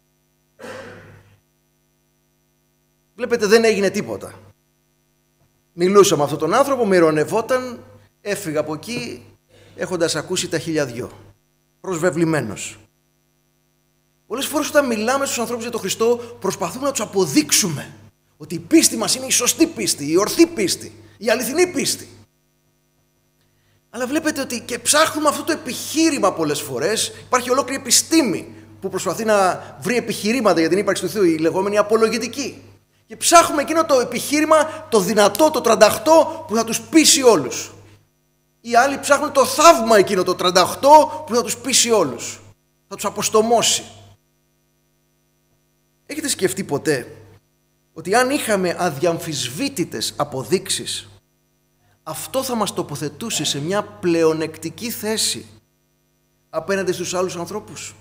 Βλέπετε, δεν έγινε τίποτα. Μιλούσα με αυτόν τον άνθρωπο, με ειρωνευόταν, έφυγα από εκεί έχοντας ακούσει τα 1002. Προσβεβλημένος. Πολλές φορές όταν μιλάμε στους ανθρώπους για τον Χριστό, προσπαθούμε να τους αποδείξουμε ότι η πίστη μας είναι η σωστή πίστη, η ορθή πίστη, η αληθινή πίστη. Αλλά βλέπετε ότι και ψάχνουμε αυτό το επιχείρημα πολλές φορές. Υπάρχει ολόκληρη επιστήμη που προσπαθεί να βρει επιχειρήματα για την ύπαρξη του Θεού, η λεγόμενη απολογητική. Και ψάχνουμε εκείνο το επιχείρημα, το δυνατό, το 38 που θα τους πείσει όλους. Οι άλλοι ψάχνουν το θαύμα εκείνο το 38 που θα τους πείσει όλους. Θα τους αποστομώσει. Έχετε σκεφτεί ποτέ ότι αν είχαμε αδιαμφισβήτητες αποδείξεις, αυτό θα μας τοποθετούσε σε μια πλεονεκτική θέση απέναντι στους άλλους ανθρώπους?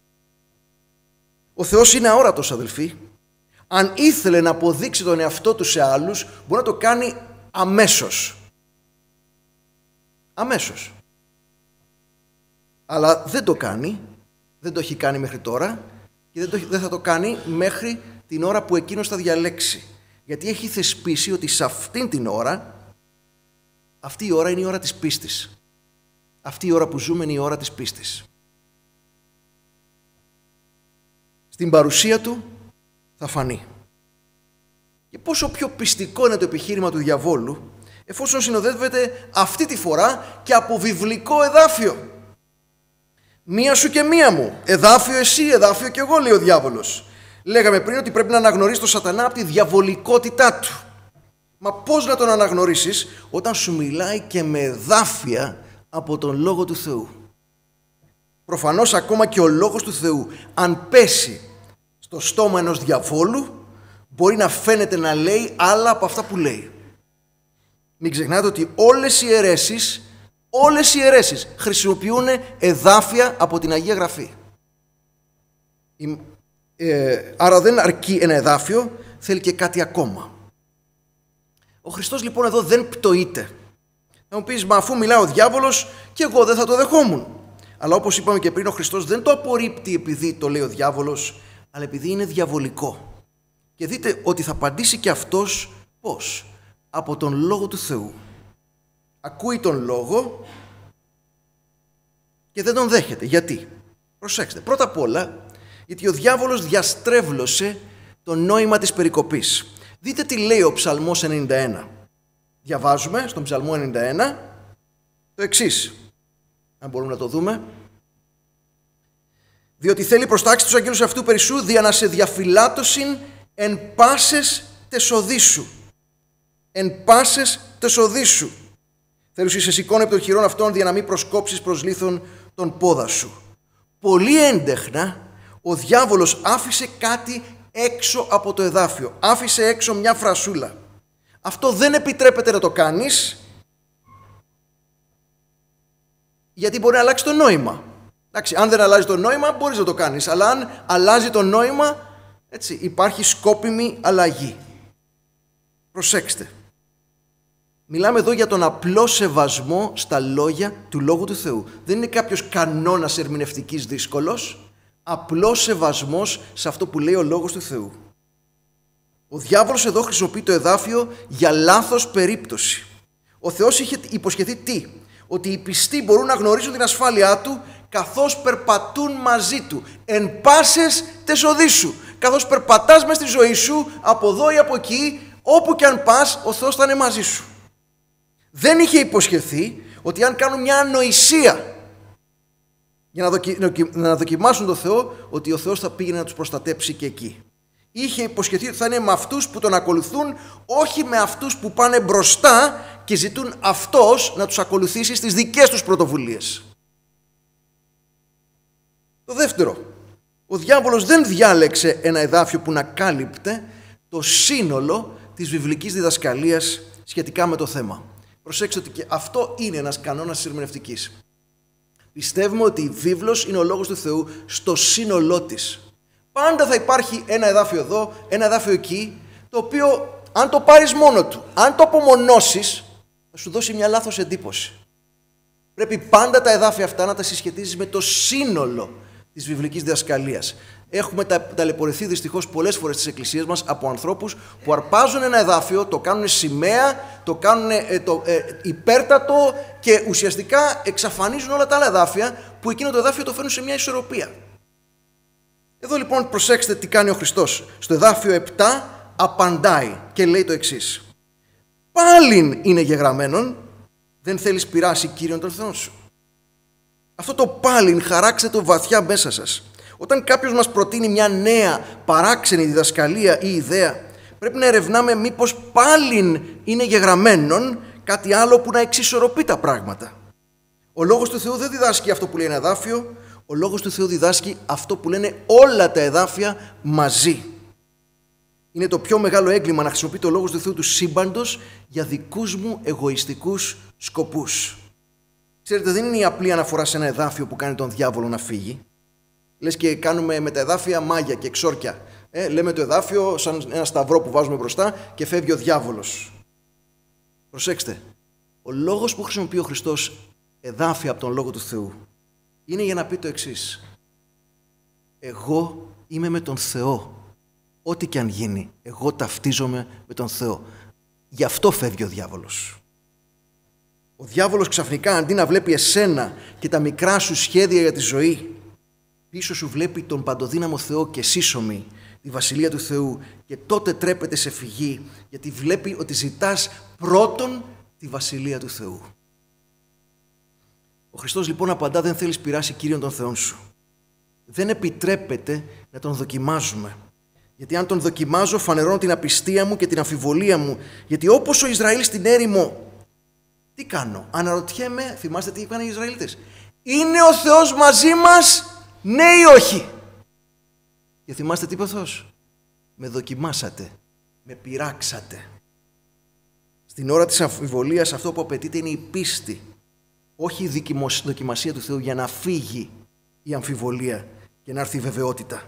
Ο Θεός είναι αόρατος, αδελφοί. Αν ήθελε να αποδείξει τον εαυτό του σε άλλους, μπορεί να το κάνει αμέσως. Αμέσως. Αλλά δεν το κάνει, δεν το έχει κάνει μέχρι τώρα και δεν θα το κάνει μέχρι την ώρα που εκείνος θα διαλέξει. Γιατί έχει θεσπίσει ότι σε αυτήν την ώρα, αυτή η ώρα είναι η ώρα της πίστης. Αυτή η ώρα που ζούμε είναι η ώρα της πίστης. Στην παρουσία του θα φανεί. Και πόσο πιο πιστικό είναι το επιχείρημα του διαβόλου, εφόσον συνοδεύεται αυτή τη φορά και από βιβλικό εδάφιο. Μία σου και μία μου, εδάφιο εσύ, εδάφιο κι εγώ, λέει ο διάβολος. Λέγαμε πριν ότι πρέπει να αναγνωρίσεις τον σατανά από τη διαβολικότητά του. Μα πώς να τον αναγνωρίσεις όταν σου μιλάει και με εδάφια από τον Λόγο του Θεού? Προφανώς ακόμα και ο Λόγος του Θεού, αν πέσει στο στόμα ενός διαβόλου, μπορεί να φαίνεται να λέει άλλα από αυτά που λέει. Μην ξεχνάτε ότι όλες οι αιρέσεις χρησιμοποιούν εδάφια από την Αγία Γραφή. Άρα δεν αρκεί ένα εδάφιο, θέλει και κάτι ακόμα. Ο Χριστός λοιπόν εδώ δεν πτωείται. Θα μου πεις, μα αφού μιλάει ο διάβολος και εγώ δεν θα το δεχόμουν. Αλλά όπως είπαμε και πριν, ο Χριστός δεν το απορρίπτει επειδή το λέει ο διάβολος, αλλά επειδή είναι διαβολικό. Και δείτε ότι θα απαντήσει και αυτός πώς? Από τον Λόγο του Θεού. Ακούει τον Λόγο και δεν τον δέχεται. Γιατί? Προσέξτε. Πρώτα απ' όλα, γιατί ο διάβολος διαστρέβλωσε το νόημα της περικοπής. Δείτε τι λέει ο Ψαλμός 91. Διαβάζουμε στον Ψαλμό 91 το εξής. Αν μπορούμε να το δούμε. Διότι θέλει προστάξει τους αγγέλους αυτού περισσού, δια να σε διαφυλάτωσιν εν πάσες τες οδείς σου. εν πάσες τες οδείς σου. Θέλουσι σε σηκώνει από των χειρών αυτών, για να μην προσκόψεις προς λίθον τον πόδα σου. Πολύ έντεχνα ο διάβολος άφησε κάτι έξω από το εδάφιο. Άφησε έξω μια φρασούλα. Αυτό δεν επιτρέπεται να το κάνεις, γιατί μπορεί να αλλάξει το νόημα. Εντάξει, αν δεν αλλάζει το νόημα μπορείς να το κάνεις, αλλά αν αλλάζει το νόημα, έτσι, υπάρχει σκόπιμη αλλαγή. Προσέξτε. Μιλάμε εδώ για τον απλό σεβασμό στα λόγια του Λόγου του Θεού. Δεν είναι κάποιος κανόνας ερμηνευτικής δύσκολος, απλός σεβασμός σε αυτό που λέει ο Λόγος του Θεού. Ο διάβολος εδώ χρησιμοποιεί το εδάφιο για λάθος περίπτωση. Ο Θεός είχε υποσχεθεί τι? Ότι οι πιστοί μπορούν να γνωρίζουν την ασφάλειά του καθώς περπατούν μαζί του. Εν πάσες τες οδείς σου. Καθώς περπατάς μες στη ζωή σου, από εδώ ή από εκεί, όπου και αν πας, ο Θεός θα είναι μαζί σου. Δεν είχε υποσχεθεί ότι αν κάνουν μια ανοησία για να δοκιμάσουν τον Θεό, ότι ο Θεός θα πήγαινε να τους προστατέψει και εκεί. Είχε υποσχεθεί ότι θα είναι με αυτούς που τον ακολουθούν, όχι με αυτούς που πάνε μπροστά και ζητούν αυτός να τους ακολουθήσει στις δικές τους πρωτοβουλίες. Το δεύτερο, ο διάβολος δεν διάλεξε ένα εδάφιο που να κάλυπτε το σύνολο της βιβλικής διδασκαλίας σχετικά με το θέμα. Προσέξτε ότι και αυτό είναι ένας κανόνας της ερμηνευτικής. Πιστεύουμε ότι η βίβλος είναι ο Λόγος του Θεού στο σύνολό της. Πάντα θα υπάρχει ένα εδάφιο εδώ, ένα εδάφιο εκεί, το οποίο αν το πάρεις μόνο του, αν το απομονώσεις, θα σου δώσει μια λάθος εντύπωση. Πρέπει πάντα τα εδάφια αυτά να τα συσχετίζεις με το σύνολο της βιβλικής διδασκαλίας. Έχουμε ταλαιπωρηθεί δυστυχώς πολλές φορές στις εκκλησίες μας από ανθρώπους που αρπάζουν ένα εδάφιο, το κάνουν σημαία, το κάνουν υπέρτατο και ουσιαστικά εξαφανίζουν όλα τα άλλα εδάφια, που εκείνο το εδάφιο το φέρνουν σε μια ισορροπία. Εδώ λοιπόν προσέξτε τι κάνει ο Χριστός. Στο εδάφιο 7 απαντάει και λέει το εξής. Πάλιν είναι γεγραμμένον, δεν θέλεις πειράσει Κύριον τον Θεό σου. Αυτό το πάλιν χαράξτε το βαθιά μέσα σας. Όταν κάποιος μας προτείνει μια νέα παράξενη διδασκαλία ή ιδέα, πρέπει να ερευνάμε μήπως πάλιν είναι γεγραμμένον κάτι άλλο που να εξισορροπεί τα πράγματα. Ο Λόγος του Θεού δεν διδάσκει αυτό που λέει ένα εδάφιο, ο Λόγος του Θεού διδάσκει αυτό που λένε όλα τα εδάφια μαζί. Είναι το πιο μεγάλο έγκλημα να χρησιμοποιεί το Λόγος του Θεού του σύμπαντος για δικούς μου εγωιστικούς σκοπούς. Ξέρετε, δεν είναι η απλή αναφορά σε ένα εδάφιο που κάνει τον διάβολο να φύγει. Λες και κάνουμε με τα εδάφια μάγια και εξόρκια. Λέμε το εδάφιο σαν ένα σταυρό που βάζουμε μπροστά και φεύγει ο διάβολος. Προσέξτε, ο λόγος που χρησιμοποιεί ο Χριστός εδάφια από τον Λόγο του Θεού είναι για να πει το εξής. Εγώ είμαι με τον Θεό. Ό,τι και αν γίνει, εγώ ταυτίζομαι με τον Θεό. Γι' αυτό φεύγει ο διάβολος. Ο διάβολος ξαφνικά, αντί να βλέπει εσένα και τα μικρά σου σχέδια για τη ζωή, πίσω σου βλέπει τον παντοδύναμο Θεό και σύσσωμη, τη Βασιλεία του Θεού, και τότε τρέπεται σε φυγή, γιατί βλέπει ότι ζητάς πρώτον τη Βασιλεία του Θεού. Ο Χριστός λοιπόν απαντά, δεν θέλεις πειράσει Κύριον τον Θεόν σου. Δεν επιτρέπεται να τον δοκιμάζουμε. Γιατί αν τον δοκιμάζω φανερώνω την απιστία μου και την αμφιβολία μου. Γιατί όπως ο Ισραήλ στην έρημο, τι κάνω? Αναρωτιέμαι, θυμάστε τι είπαν οι Ισραηλίτες? Είναι ο Θεός μαζί μας, ναι ή όχι? Και θυμάστε τι είπε ο Θεός? Με δοκιμάσατε, με πειράξατε. Στην ώρα της αμφιβολίας αυτό που απαιτείται είναι η πίστη. Όχι η δοκιμασία του Θεού για να φύγει η αμφιβολία και να έρθει η βεβαιότητα.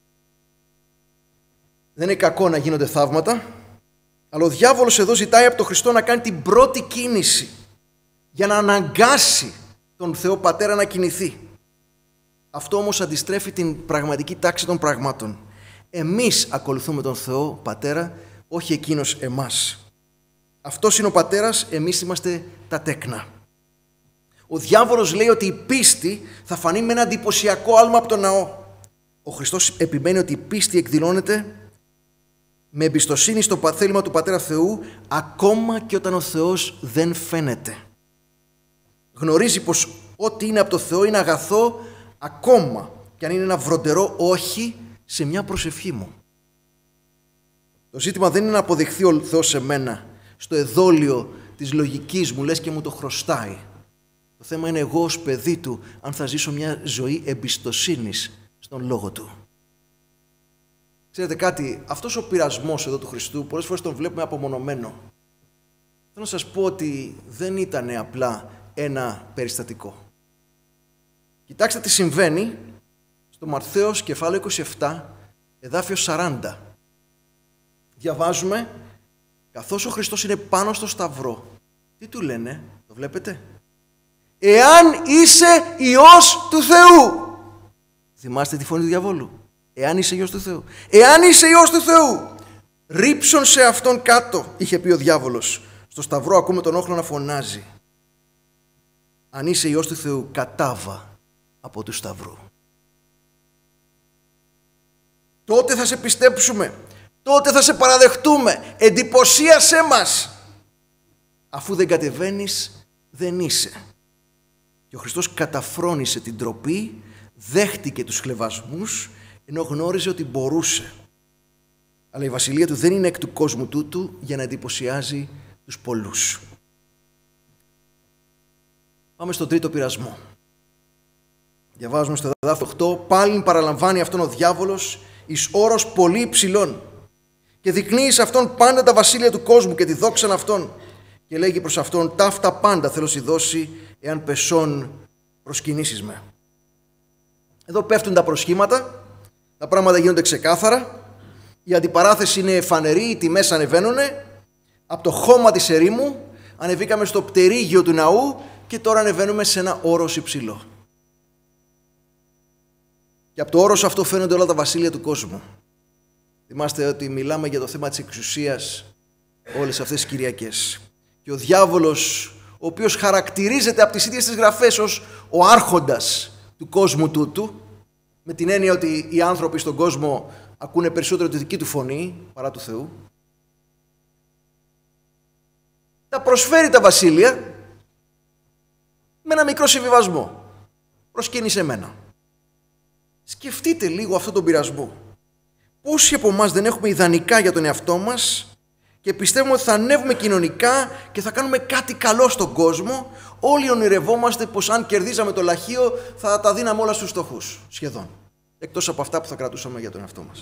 Δεν είναι κακό να γίνονται θαύματα, αλλά ο διάβολος εδώ ζητάει από τον Χριστό να κάνει την πρώτη κίνηση για να αναγκάσει τον Θεό Πατέρα να κινηθεί. Αυτό όμως αντιστρέφει την πραγματική τάξη των πραγμάτων. Εμείς ακολουθούμε τον Θεό Πατέρα, όχι εκείνος εμάς. Αυτός είναι ο Πατέρας, εμείς είμαστε τα τέκνα. Ο διάβολος λέει ότι η πίστη θα φανεί με ένα εντυπωσιακό άλμα από τον ναό. Ο Χριστός επιμένει ότι η πίστη εκδηλώνεται με εμπιστοσύνη στο θέλημα του Πατέρα Θεού, ακόμα και όταν ο Θεός δεν φαίνεται. Γνωρίζει πως ό,τι είναι από το Θεό είναι αγαθό, ακόμα και αν είναι ένα βροντερό όχι σε μια προσευχή μου. Το ζήτημα δεν είναι να αποδειχθεί ο Θεός σε μένα. στο εδόλιο της λογικής μου, λες και μου το χρωστάει. Το θέμα είναι εγώ ως παιδί του, αν θα ζήσω μια ζωή εμπιστοσύνης στον λόγο του. Ξέρετε κάτι, αυτός ο πειρασμός εδώ του Χριστού, πολλές φορές τον βλέπουμε απομονωμένο. Θέλω να σας πω ότι δεν ήταν απλά ένα περιστατικό. Κοιτάξτε τι συμβαίνει στο Ματθαίος κεφάλαιο 27, εδάφιο 40. Διαβάζουμε, καθώς ο Χριστός είναι πάνω στο σταυρό, τι του λένε, το βλέπετε? Εάν είσαι Υιός του Θεού. Θυμάστε τη φωνή του διαβόλου? Εάν είσαι Υιός του Θεού. Εάν είσαι Υιός του Θεού, ρίψον σε αυτόν κάτω, είχε πει ο διάβολος. Στο σταυρό ακούμε τον όχλο να φωνάζει. Αν είσαι Υιός του Θεού, κατάβα από του σταυρού. Τότε θα σε πιστέψουμε. Τότε θα σε παραδεχτούμε. Εντυπωσίασέ μας. Αφού δεν κατεβαίνεις, δεν είσαι. Και ο Χριστός καταφρόνησε την ντροπή, δέχτηκε τους χλευασμούς, ενώ γνώριζε ότι μπορούσε. Αλλά η βασιλεία του δεν είναι εκ του κόσμου τούτου για να εντυπωσιάζει τους πολλούς. Πάμε στον τρίτο πειρασμό. Διαβάζουμε στο εδάφιο 8, πάλιν παραλαμβάνει αυτόν ο διάβολος εις όρος πολύ υψηλών και δεικνύει σε αυτόν πάντα τα βασίλεια του κόσμου και τη δόξαν αυτόν και λέγει προς αυτόν ταύτα πάντα θέλω σοι δώσει εάν πεσόν προσκυνήσεις με. Εδώ πέφτουν τα προσχήματα, τα πράγματα γίνονται ξεκάθαρα, η αντιπαράθεση είναι φανερή, οι τιμές ανεβαίνουν, από το χώμα της ερήμου ανεβήκαμε στο πτερίγιο του ναού και τώρα ανεβαίνουμε σε ένα όρος υψηλό. Και από το όρος αυτό φαίνονται όλα τα βασίλεια του κόσμου. Θυμάστε ότι μιλάμε για το θέμα της εξουσίας όλες αυτές τις Κυριακές. Και ο διάβολος, ο οποίος χαρακτηρίζεται από τις ίδιες τις γραφές ως ο άρχοντας του κόσμου τούτου, με την έννοια ότι οι άνθρωποι στον κόσμο ακούνε περισσότερο τη δική του φωνή παρά του Θεού, τα προσφέρει τα βασίλεια με ένα μικρό συμβιβασμό. Προσκύνησε εμένα. Σκεφτείτε λίγο αυτόν τον πειρασμό. Πόσοι από εμάς δεν έχουμε ιδανικά για τον εαυτό μας και πιστεύουμε ότι θα ανέβουμε κοινωνικά και θα κάνουμε κάτι καλό στον κόσμο? Όλοι ονειρευόμαστε πως αν κερδίζαμε το λαχείο θα τα δίναμε όλα στους φτωχούς, σχεδόν. Εκτός από αυτά που θα κρατούσαμε για τον εαυτό μας.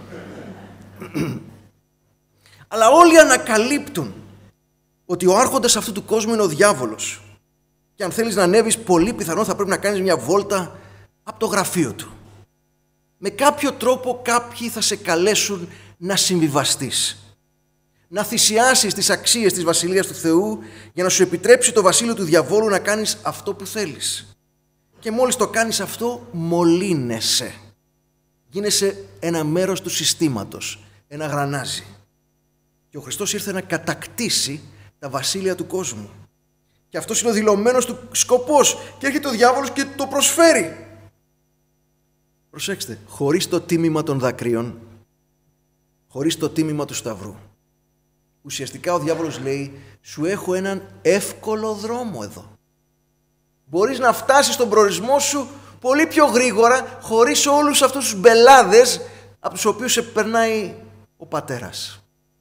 Αλλά όλοι ανακαλύπτουν ότι ο άρχοντας αυτού του κόσμου είναι ο διάβολος. Και αν θέλεις να ανέβεις, πολύ πιθανό θα πρέπει να κάνεις μια βόλτα από το γραφείο του. Με κάποιο τρόπο κάποιοι θα σε καλέσουν να συμβιβαστείς. Να θυσιάσεις τις αξίες της Βασιλείας του Θεού για να σου επιτρέψει το βασίλειο του διαβόλου να κάνεις αυτό που θέλεις. Και μόλις το κάνεις αυτό, μολύνεσαι. Γίνεσαι ένα μέρος του συστήματος, ένα γρανάζι. Και ο Χριστός ήρθε να κατακτήσει τα βασίλεια του κόσμου. Και αυτός είναι ο δηλωμένος του σκοπός. Και έρχεται ο διάβολος και το προσφέρει. Προσέξτε, χωρίς το τίμημα των δακρύων, χωρίς το τίμημα του σταυρού. Ουσιαστικά ο διάβολος λέει, σου έχω έναν εύκολο δρόμο εδώ. Μπορείς να φτάσεις στον προορισμό σου πολύ πιο γρήγορα, χωρίς όλους αυτούς τους μπελάδες από τους οποίους σε περνάει ο πατέρας.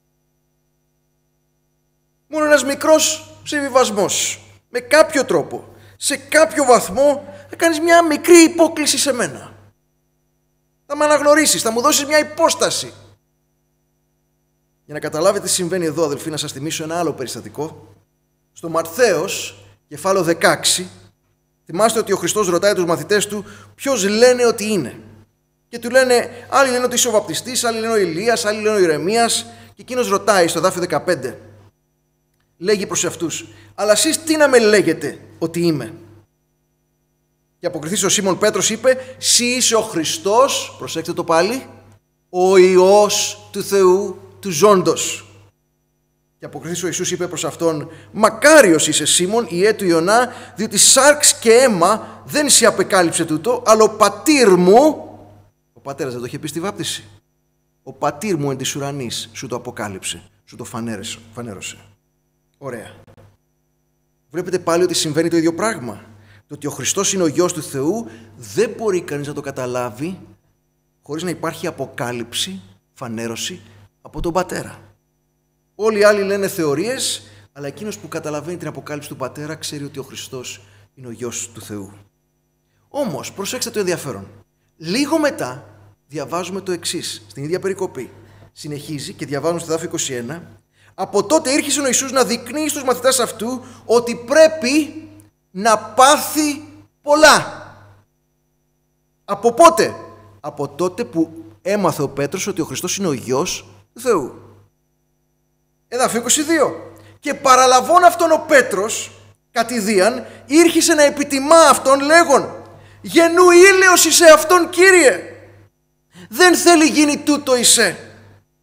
Μόνο ένας μικρός συμβιβασμός. Με κάποιο τρόπο, σε κάποιο βαθμό, θα κάνεις μια μικρή υπόκληση σε μένα. Θα με αναγνωρίσεις, θα μου δώσεις μια υπόσταση. Για να καταλάβετε τι συμβαίνει εδώ, αδελφοί, να σας θυμίσω ένα άλλο περιστατικό. Στο Ματθαίος, κεφάλαιο 16, θυμάστε ότι ο Χριστός ρωτάει τους μαθητές του ποιος λένε ότι είναι. Και του λένε, άλλοι λένε ότι είσαι ο βαπτιστής, άλλοι λένε ο Ηλίας, άλλοι λένε ο Ιερεμίας. Και εκείνος ρωτάει στο εδάφιο 15, λέγει προς αυτούς, αλλά εσείς τι να με λέγετε ότι είμαι? Και αποκριθείς ο Σίμων Πέτρος είπε, «Συ είσαι ο Χριστός», προσέξτε το πάλι, «ο Υιός του Θεού του ζώντος». Και αποκριθείς ο Ιησούς είπε προς αυτόν, «Μακάριος είσαι Σίμων, ιέ του Ιωνά, διότι σάρξ και αίμα δεν σε απεκάλυψε τούτο, αλλά ο πατήρ μου», ο πατέρας δεν το είχε πει στη βάπτιση, «ο πατήρ μου εν της ουρανής σου το αποκάλυψε, σου το φανέρωσε». Ωραία. Βλέπετε πάλι ότι συμβαίνει το ίδιο πράγμα. Το ότι ο Χριστός είναι ο Υιός του Θεού δεν μπορεί κανείς να το καταλάβει χωρίς να υπάρχει αποκάλυψη, φανέρωση από τον Πατέρα. Όλοι οι άλλοι λένε θεωρίες, αλλά εκείνος που καταλαβαίνει την αποκάλυψη του Πατέρα ξέρει ότι ο Χριστός είναι ο Υιός του Θεού. Όμως, προσέξτε το ενδιαφέρον. Λίγο μετά διαβάζουμε το εξής, στην ίδια περικοπή. Συνεχίζει και διαβάζουμε στο εδάφιο 21. Από τότε ήρχισε ο Ιησούς να δεικνύει στους μαθητάς αυτού ότι πρέπει να πάθει πολλά. Από πότε? Από τότε που έμαθε ο Πέτρος ότι ο Χριστός είναι ο Υιός του Θεού. Εδάφιο 22. Και παραλαβών αυτόν ο Πέτρος κατηδίαν ήρχισε να επιτιμά αυτόν λέγον, γενού ήλαιος είσαι αυτόν, Κύριε, δεν θέλει γίνει τούτο εισέ.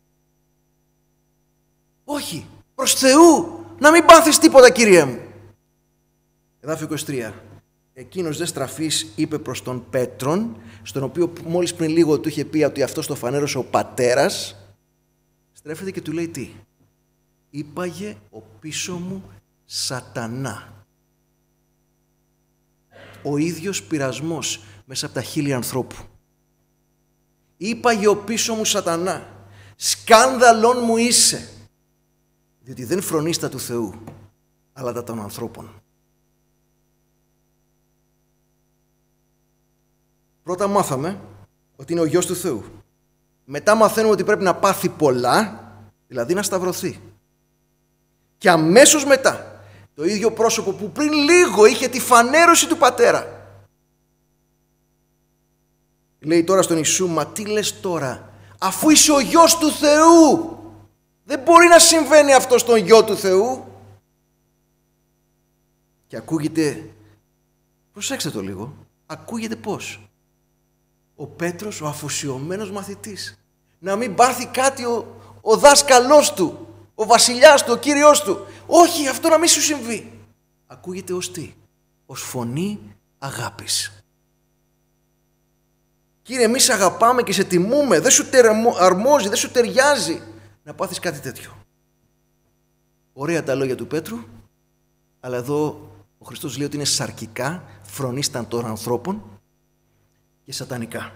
Όχι, προς Θεού, να μην πάθεις τίποτα, Κύριε μου. Εδάφιο 23. Εκείνος δε στραφής είπε προς τον Πέτρον, στον οποίο μόλις πριν λίγο του είχε πει ότι αυτός το φανέρωσε ο Πατέρας, στρέφεται και του λέει τι? Είπαγε ο πίσω μου Σατανά. Ο ίδιος πειρασμός μέσα από τα χείλη ανθρώπου. Είπαγε ο πίσω μου Σατανά, σκάνδαλον μου είσαι, διότι δεν φρονείς τα του Θεού, αλλά τα των ανθρώπων. Πρώτα μάθαμε ότι είναι ο Υιός του Θεού. Μετά μαθαίνουμε ότι πρέπει να πάθει πολλά, δηλαδή να σταυρωθεί. Και αμέσως μετά, το ίδιο πρόσωπο που πριν λίγο είχε τη φανέρωση του Πατέρα, λέει τώρα στον Ιησού, μα τι λες τώρα, αφού είσαι ο Υιός του Θεού, δεν μπορεί να συμβαίνει αυτό στον Υιό του Θεού. Και ακούγεται, προσέξτε το λίγο, ακούγεται πώς? Ο Πέτρος, ο αφοσιωμένος μαθητής, να μην πάθει κάτι ο δάσκαλός του, ο βασιλιάς του, ο κύριος του. Όχι, αυτό να μην σου συμβεί. Ακούγεται ως τι? Ως φωνή αγάπης. Κύριε, εμείς αγαπάμε και σε τιμούμε, δεν σου αρμόζει, δεν σου ταιριάζει να πάθεις κάτι τέτοιο. Ωραία τα λόγια του Πέτρου, αλλά εδώ ο Χριστός λέει ότι είναι σαρκικά, φρονίσταν των ανθρώπων και σατανικά.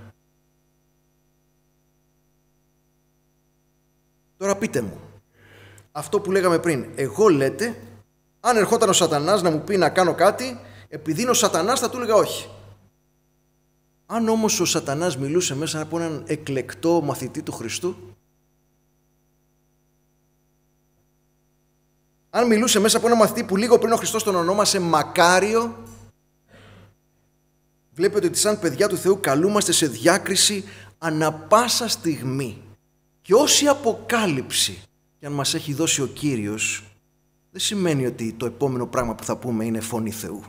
Τώρα πείτε μου, αυτό που λέγαμε πριν, εγώ λέτε, αν ερχόταν ο Σατανάς να μου πει να κάνω κάτι, επειδή είναι ο Σατανάς θα του έλεγα όχι. Αν όμως ο Σατανάς μιλούσε μέσα από έναν εκλεκτό μαθητή του Χριστού, αν μιλούσε μέσα από έναν μαθητή που λίγο πριν ο Χριστός τον ονόμασε μακάριο, βλέπετε ότι σαν παιδιά του Θεού καλούμαστε σε διάκριση ανα πάσα στιγμή. Και όση αποκάλυψη και αν μας έχει δώσει ο Κύριος, δεν σημαίνει ότι το επόμενο πράγμα που θα πούμε είναι φωνή Θεού.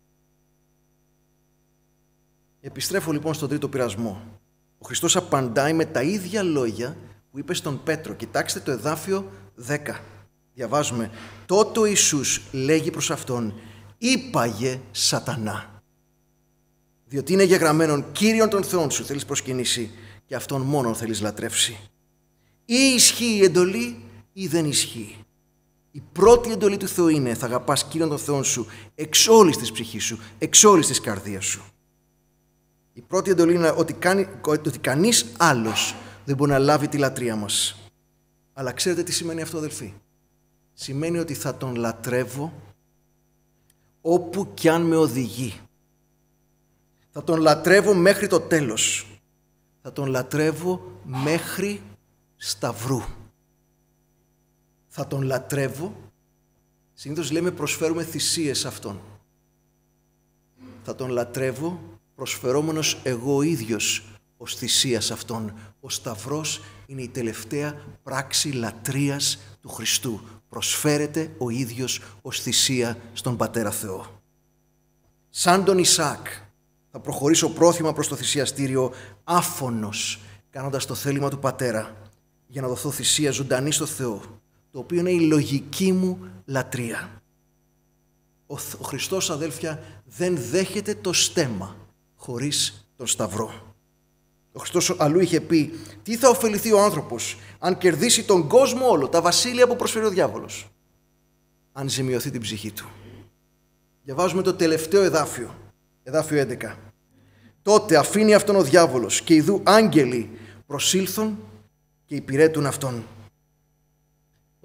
Επιστρέφω λοιπόν στον τρίτο πειρασμό. Ο Χριστός απαντάει με τα ίδια λόγια που είπε στον Πέτρο. Κοιτάξτε το εδάφιο 10. Διαβάζουμε. Τότε ο Ιησούς λέγει προς αυτόν, είπαγε Σατανά. Διότι είναι γεγραμμένον Κύριον των Θεών σου θέλεις προσκυνήσει και αυτόν μόνον θέλεις λατρεύσει. Ή ισχύει η εντολή ή δεν ισχύει. Η πρώτη εντολή του Θεού είναι θα αγαπάς Κύριον των Θεών σου εξ όλης της ψυχής σου, εξ όλης της καρδίας σου. Η πρώτη εντολή είναι ότι κανείς άλλος δεν μπορεί να λάβει τη λατρεία μας. Αλλά ξέρετε τι σημαίνει αυτό, αδελφοί? Σημαίνει ότι θα τον λατρεύω όπου κι αν με οδηγεί. Θα τον λατρεύω μέχρι το τέλος. Θα τον λατρεύω μέχρι σταυρού. Θα τον λατρεύω. Συνήθως λέμε προσφέρουμε θυσίες σε αυτόν. Θα τον λατρεύω προσφερόμενος εγώ ίδιος ως θυσία σε αυτόν. Ο σταυρός είναι η τελευταία πράξη λατρείας του Χριστού. Προσφέρεται ο ίδιος ως θυσία στον Πατέρα Θεό. Σαν τον Ισαάκ θα προχωρήσω πρόθυμα προς το θυσιαστήριο άφωνος, κάνοντας το θέλημα του Πατέρα για να δοθώ θυσία ζωντανή στο Θεό, το οποίο είναι η λογική μου λατρεία. Ο Χριστός, αδέλφια, δεν δέχεται το στέμμα χωρίς τον Σταυρό. Ο Χριστός αλλού είχε πει τι θα ωφεληθεί ο άνθρωπος αν κερδίσει τον κόσμο όλο, τα βασίλεια που προσφέρει ο διάβολος, αν ζημιωθεί την ψυχή του. Διαβάζουμε το τελευταίο εδάφιο, εδάφιο 11. Τότε αφήνει αυτόν ο διάβολος και ιδού άγγελοι προσήλθον και υπηρέτουν αυτόν.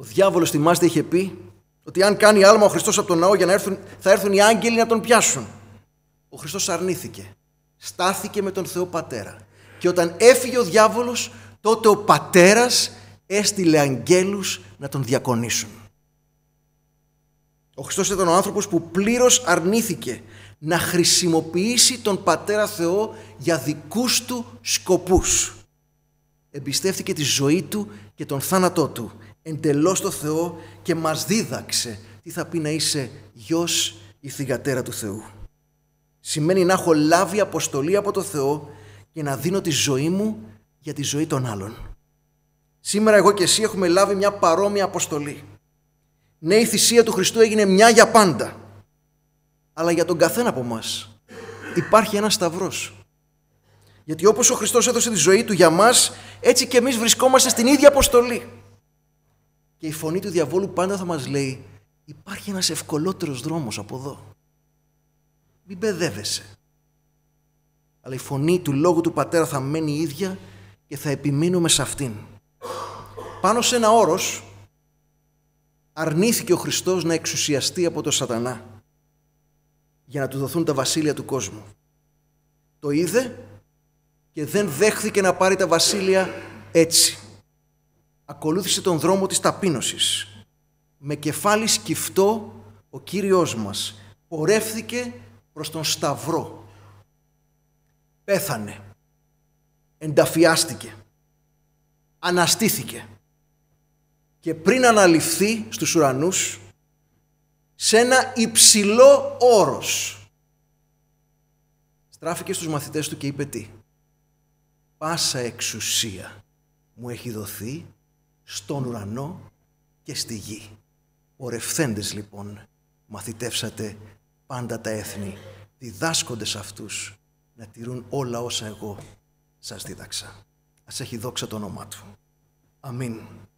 Ο διάβολος, θυμάστε, είχε πει ότι αν κάνει άλμα ο Χριστός από τον ναό για να έρθουν, θα έρθουν οι άγγελοι να τον πιάσουν. Ο Χριστός αρνήθηκε. Στάθηκε με τον Θεό Πατέρα. Και όταν έφυγε ο διάβολος, τότε ο Πατέρας έστειλε αγγέλους να τον διακονήσουν. Ο Χριστός ήταν ο άνθρωπος που πλήρως αρνήθηκε να χρησιμοποιήσει τον Πατέρα Θεό για δικούς του σκοπούς. Εμπιστεύτηκε τη ζωή του και τον θάνατό του εντελώς στο Θεό και μας δίδαξε τι θα πει να είσαι γιος ή θυγατέρα του Θεού. Σημαίνει να έχω λάβει αποστολή από το Θεό και να δίνω τη ζωή μου για τη ζωή των άλλων. Σήμερα εγώ και εσύ έχουμε λάβει μια παρόμοια αποστολή. Ναι, η θυσία του Χριστού έγινε μια για πάντα. Αλλά για τον καθένα από μας υπάρχει ένας σταυρός. Γιατί όπως ο Χριστός έδωσε τη ζωή του για μας, έτσι και εμείς βρισκόμαστε στην ίδια αποστολή. Και η φωνή του διαβόλου πάντα θα μας λέει: υπάρχει ένας ευκολότερος δρόμος από εδώ. Μην μπεδεύεσαι. Αλλά η φωνή του Λόγου του Πατέρα θα μένει ίδια και θα επιμείνουμε σε αυτήν. Πάνω σε ένα όρος αρνήθηκε ο Χριστός να εξουσιαστεί από τον Σατανά για να του δοθούν τα βασίλεια του κόσμου. Το είδε και δεν δέχθηκε να πάρει τα βασίλεια έτσι. Ακολούθησε τον δρόμο της ταπείνωσης. Με κεφάλι σκυφτό ο Κύριος μας πορεύθηκε προς τον Σταυρό. Πέθανε. Ενταφιάστηκε. Αναστήθηκε. Και πριν αναληφθεί στους ουρανούς, σε ένα υψηλό όρος, στράφηκε στους μαθητές του και είπε τι: πάσα εξουσία μου έχει δοθεί στον ουρανό και στη γη. Πορευθέντες λοιπόν μαθητεύσατε πάντα τα έθνη, διδάσκοντες αυτούς να τηρούν όλα όσα εγώ σας δίδαξα. Ας έχει δόξα το όνομά του. Αμήν.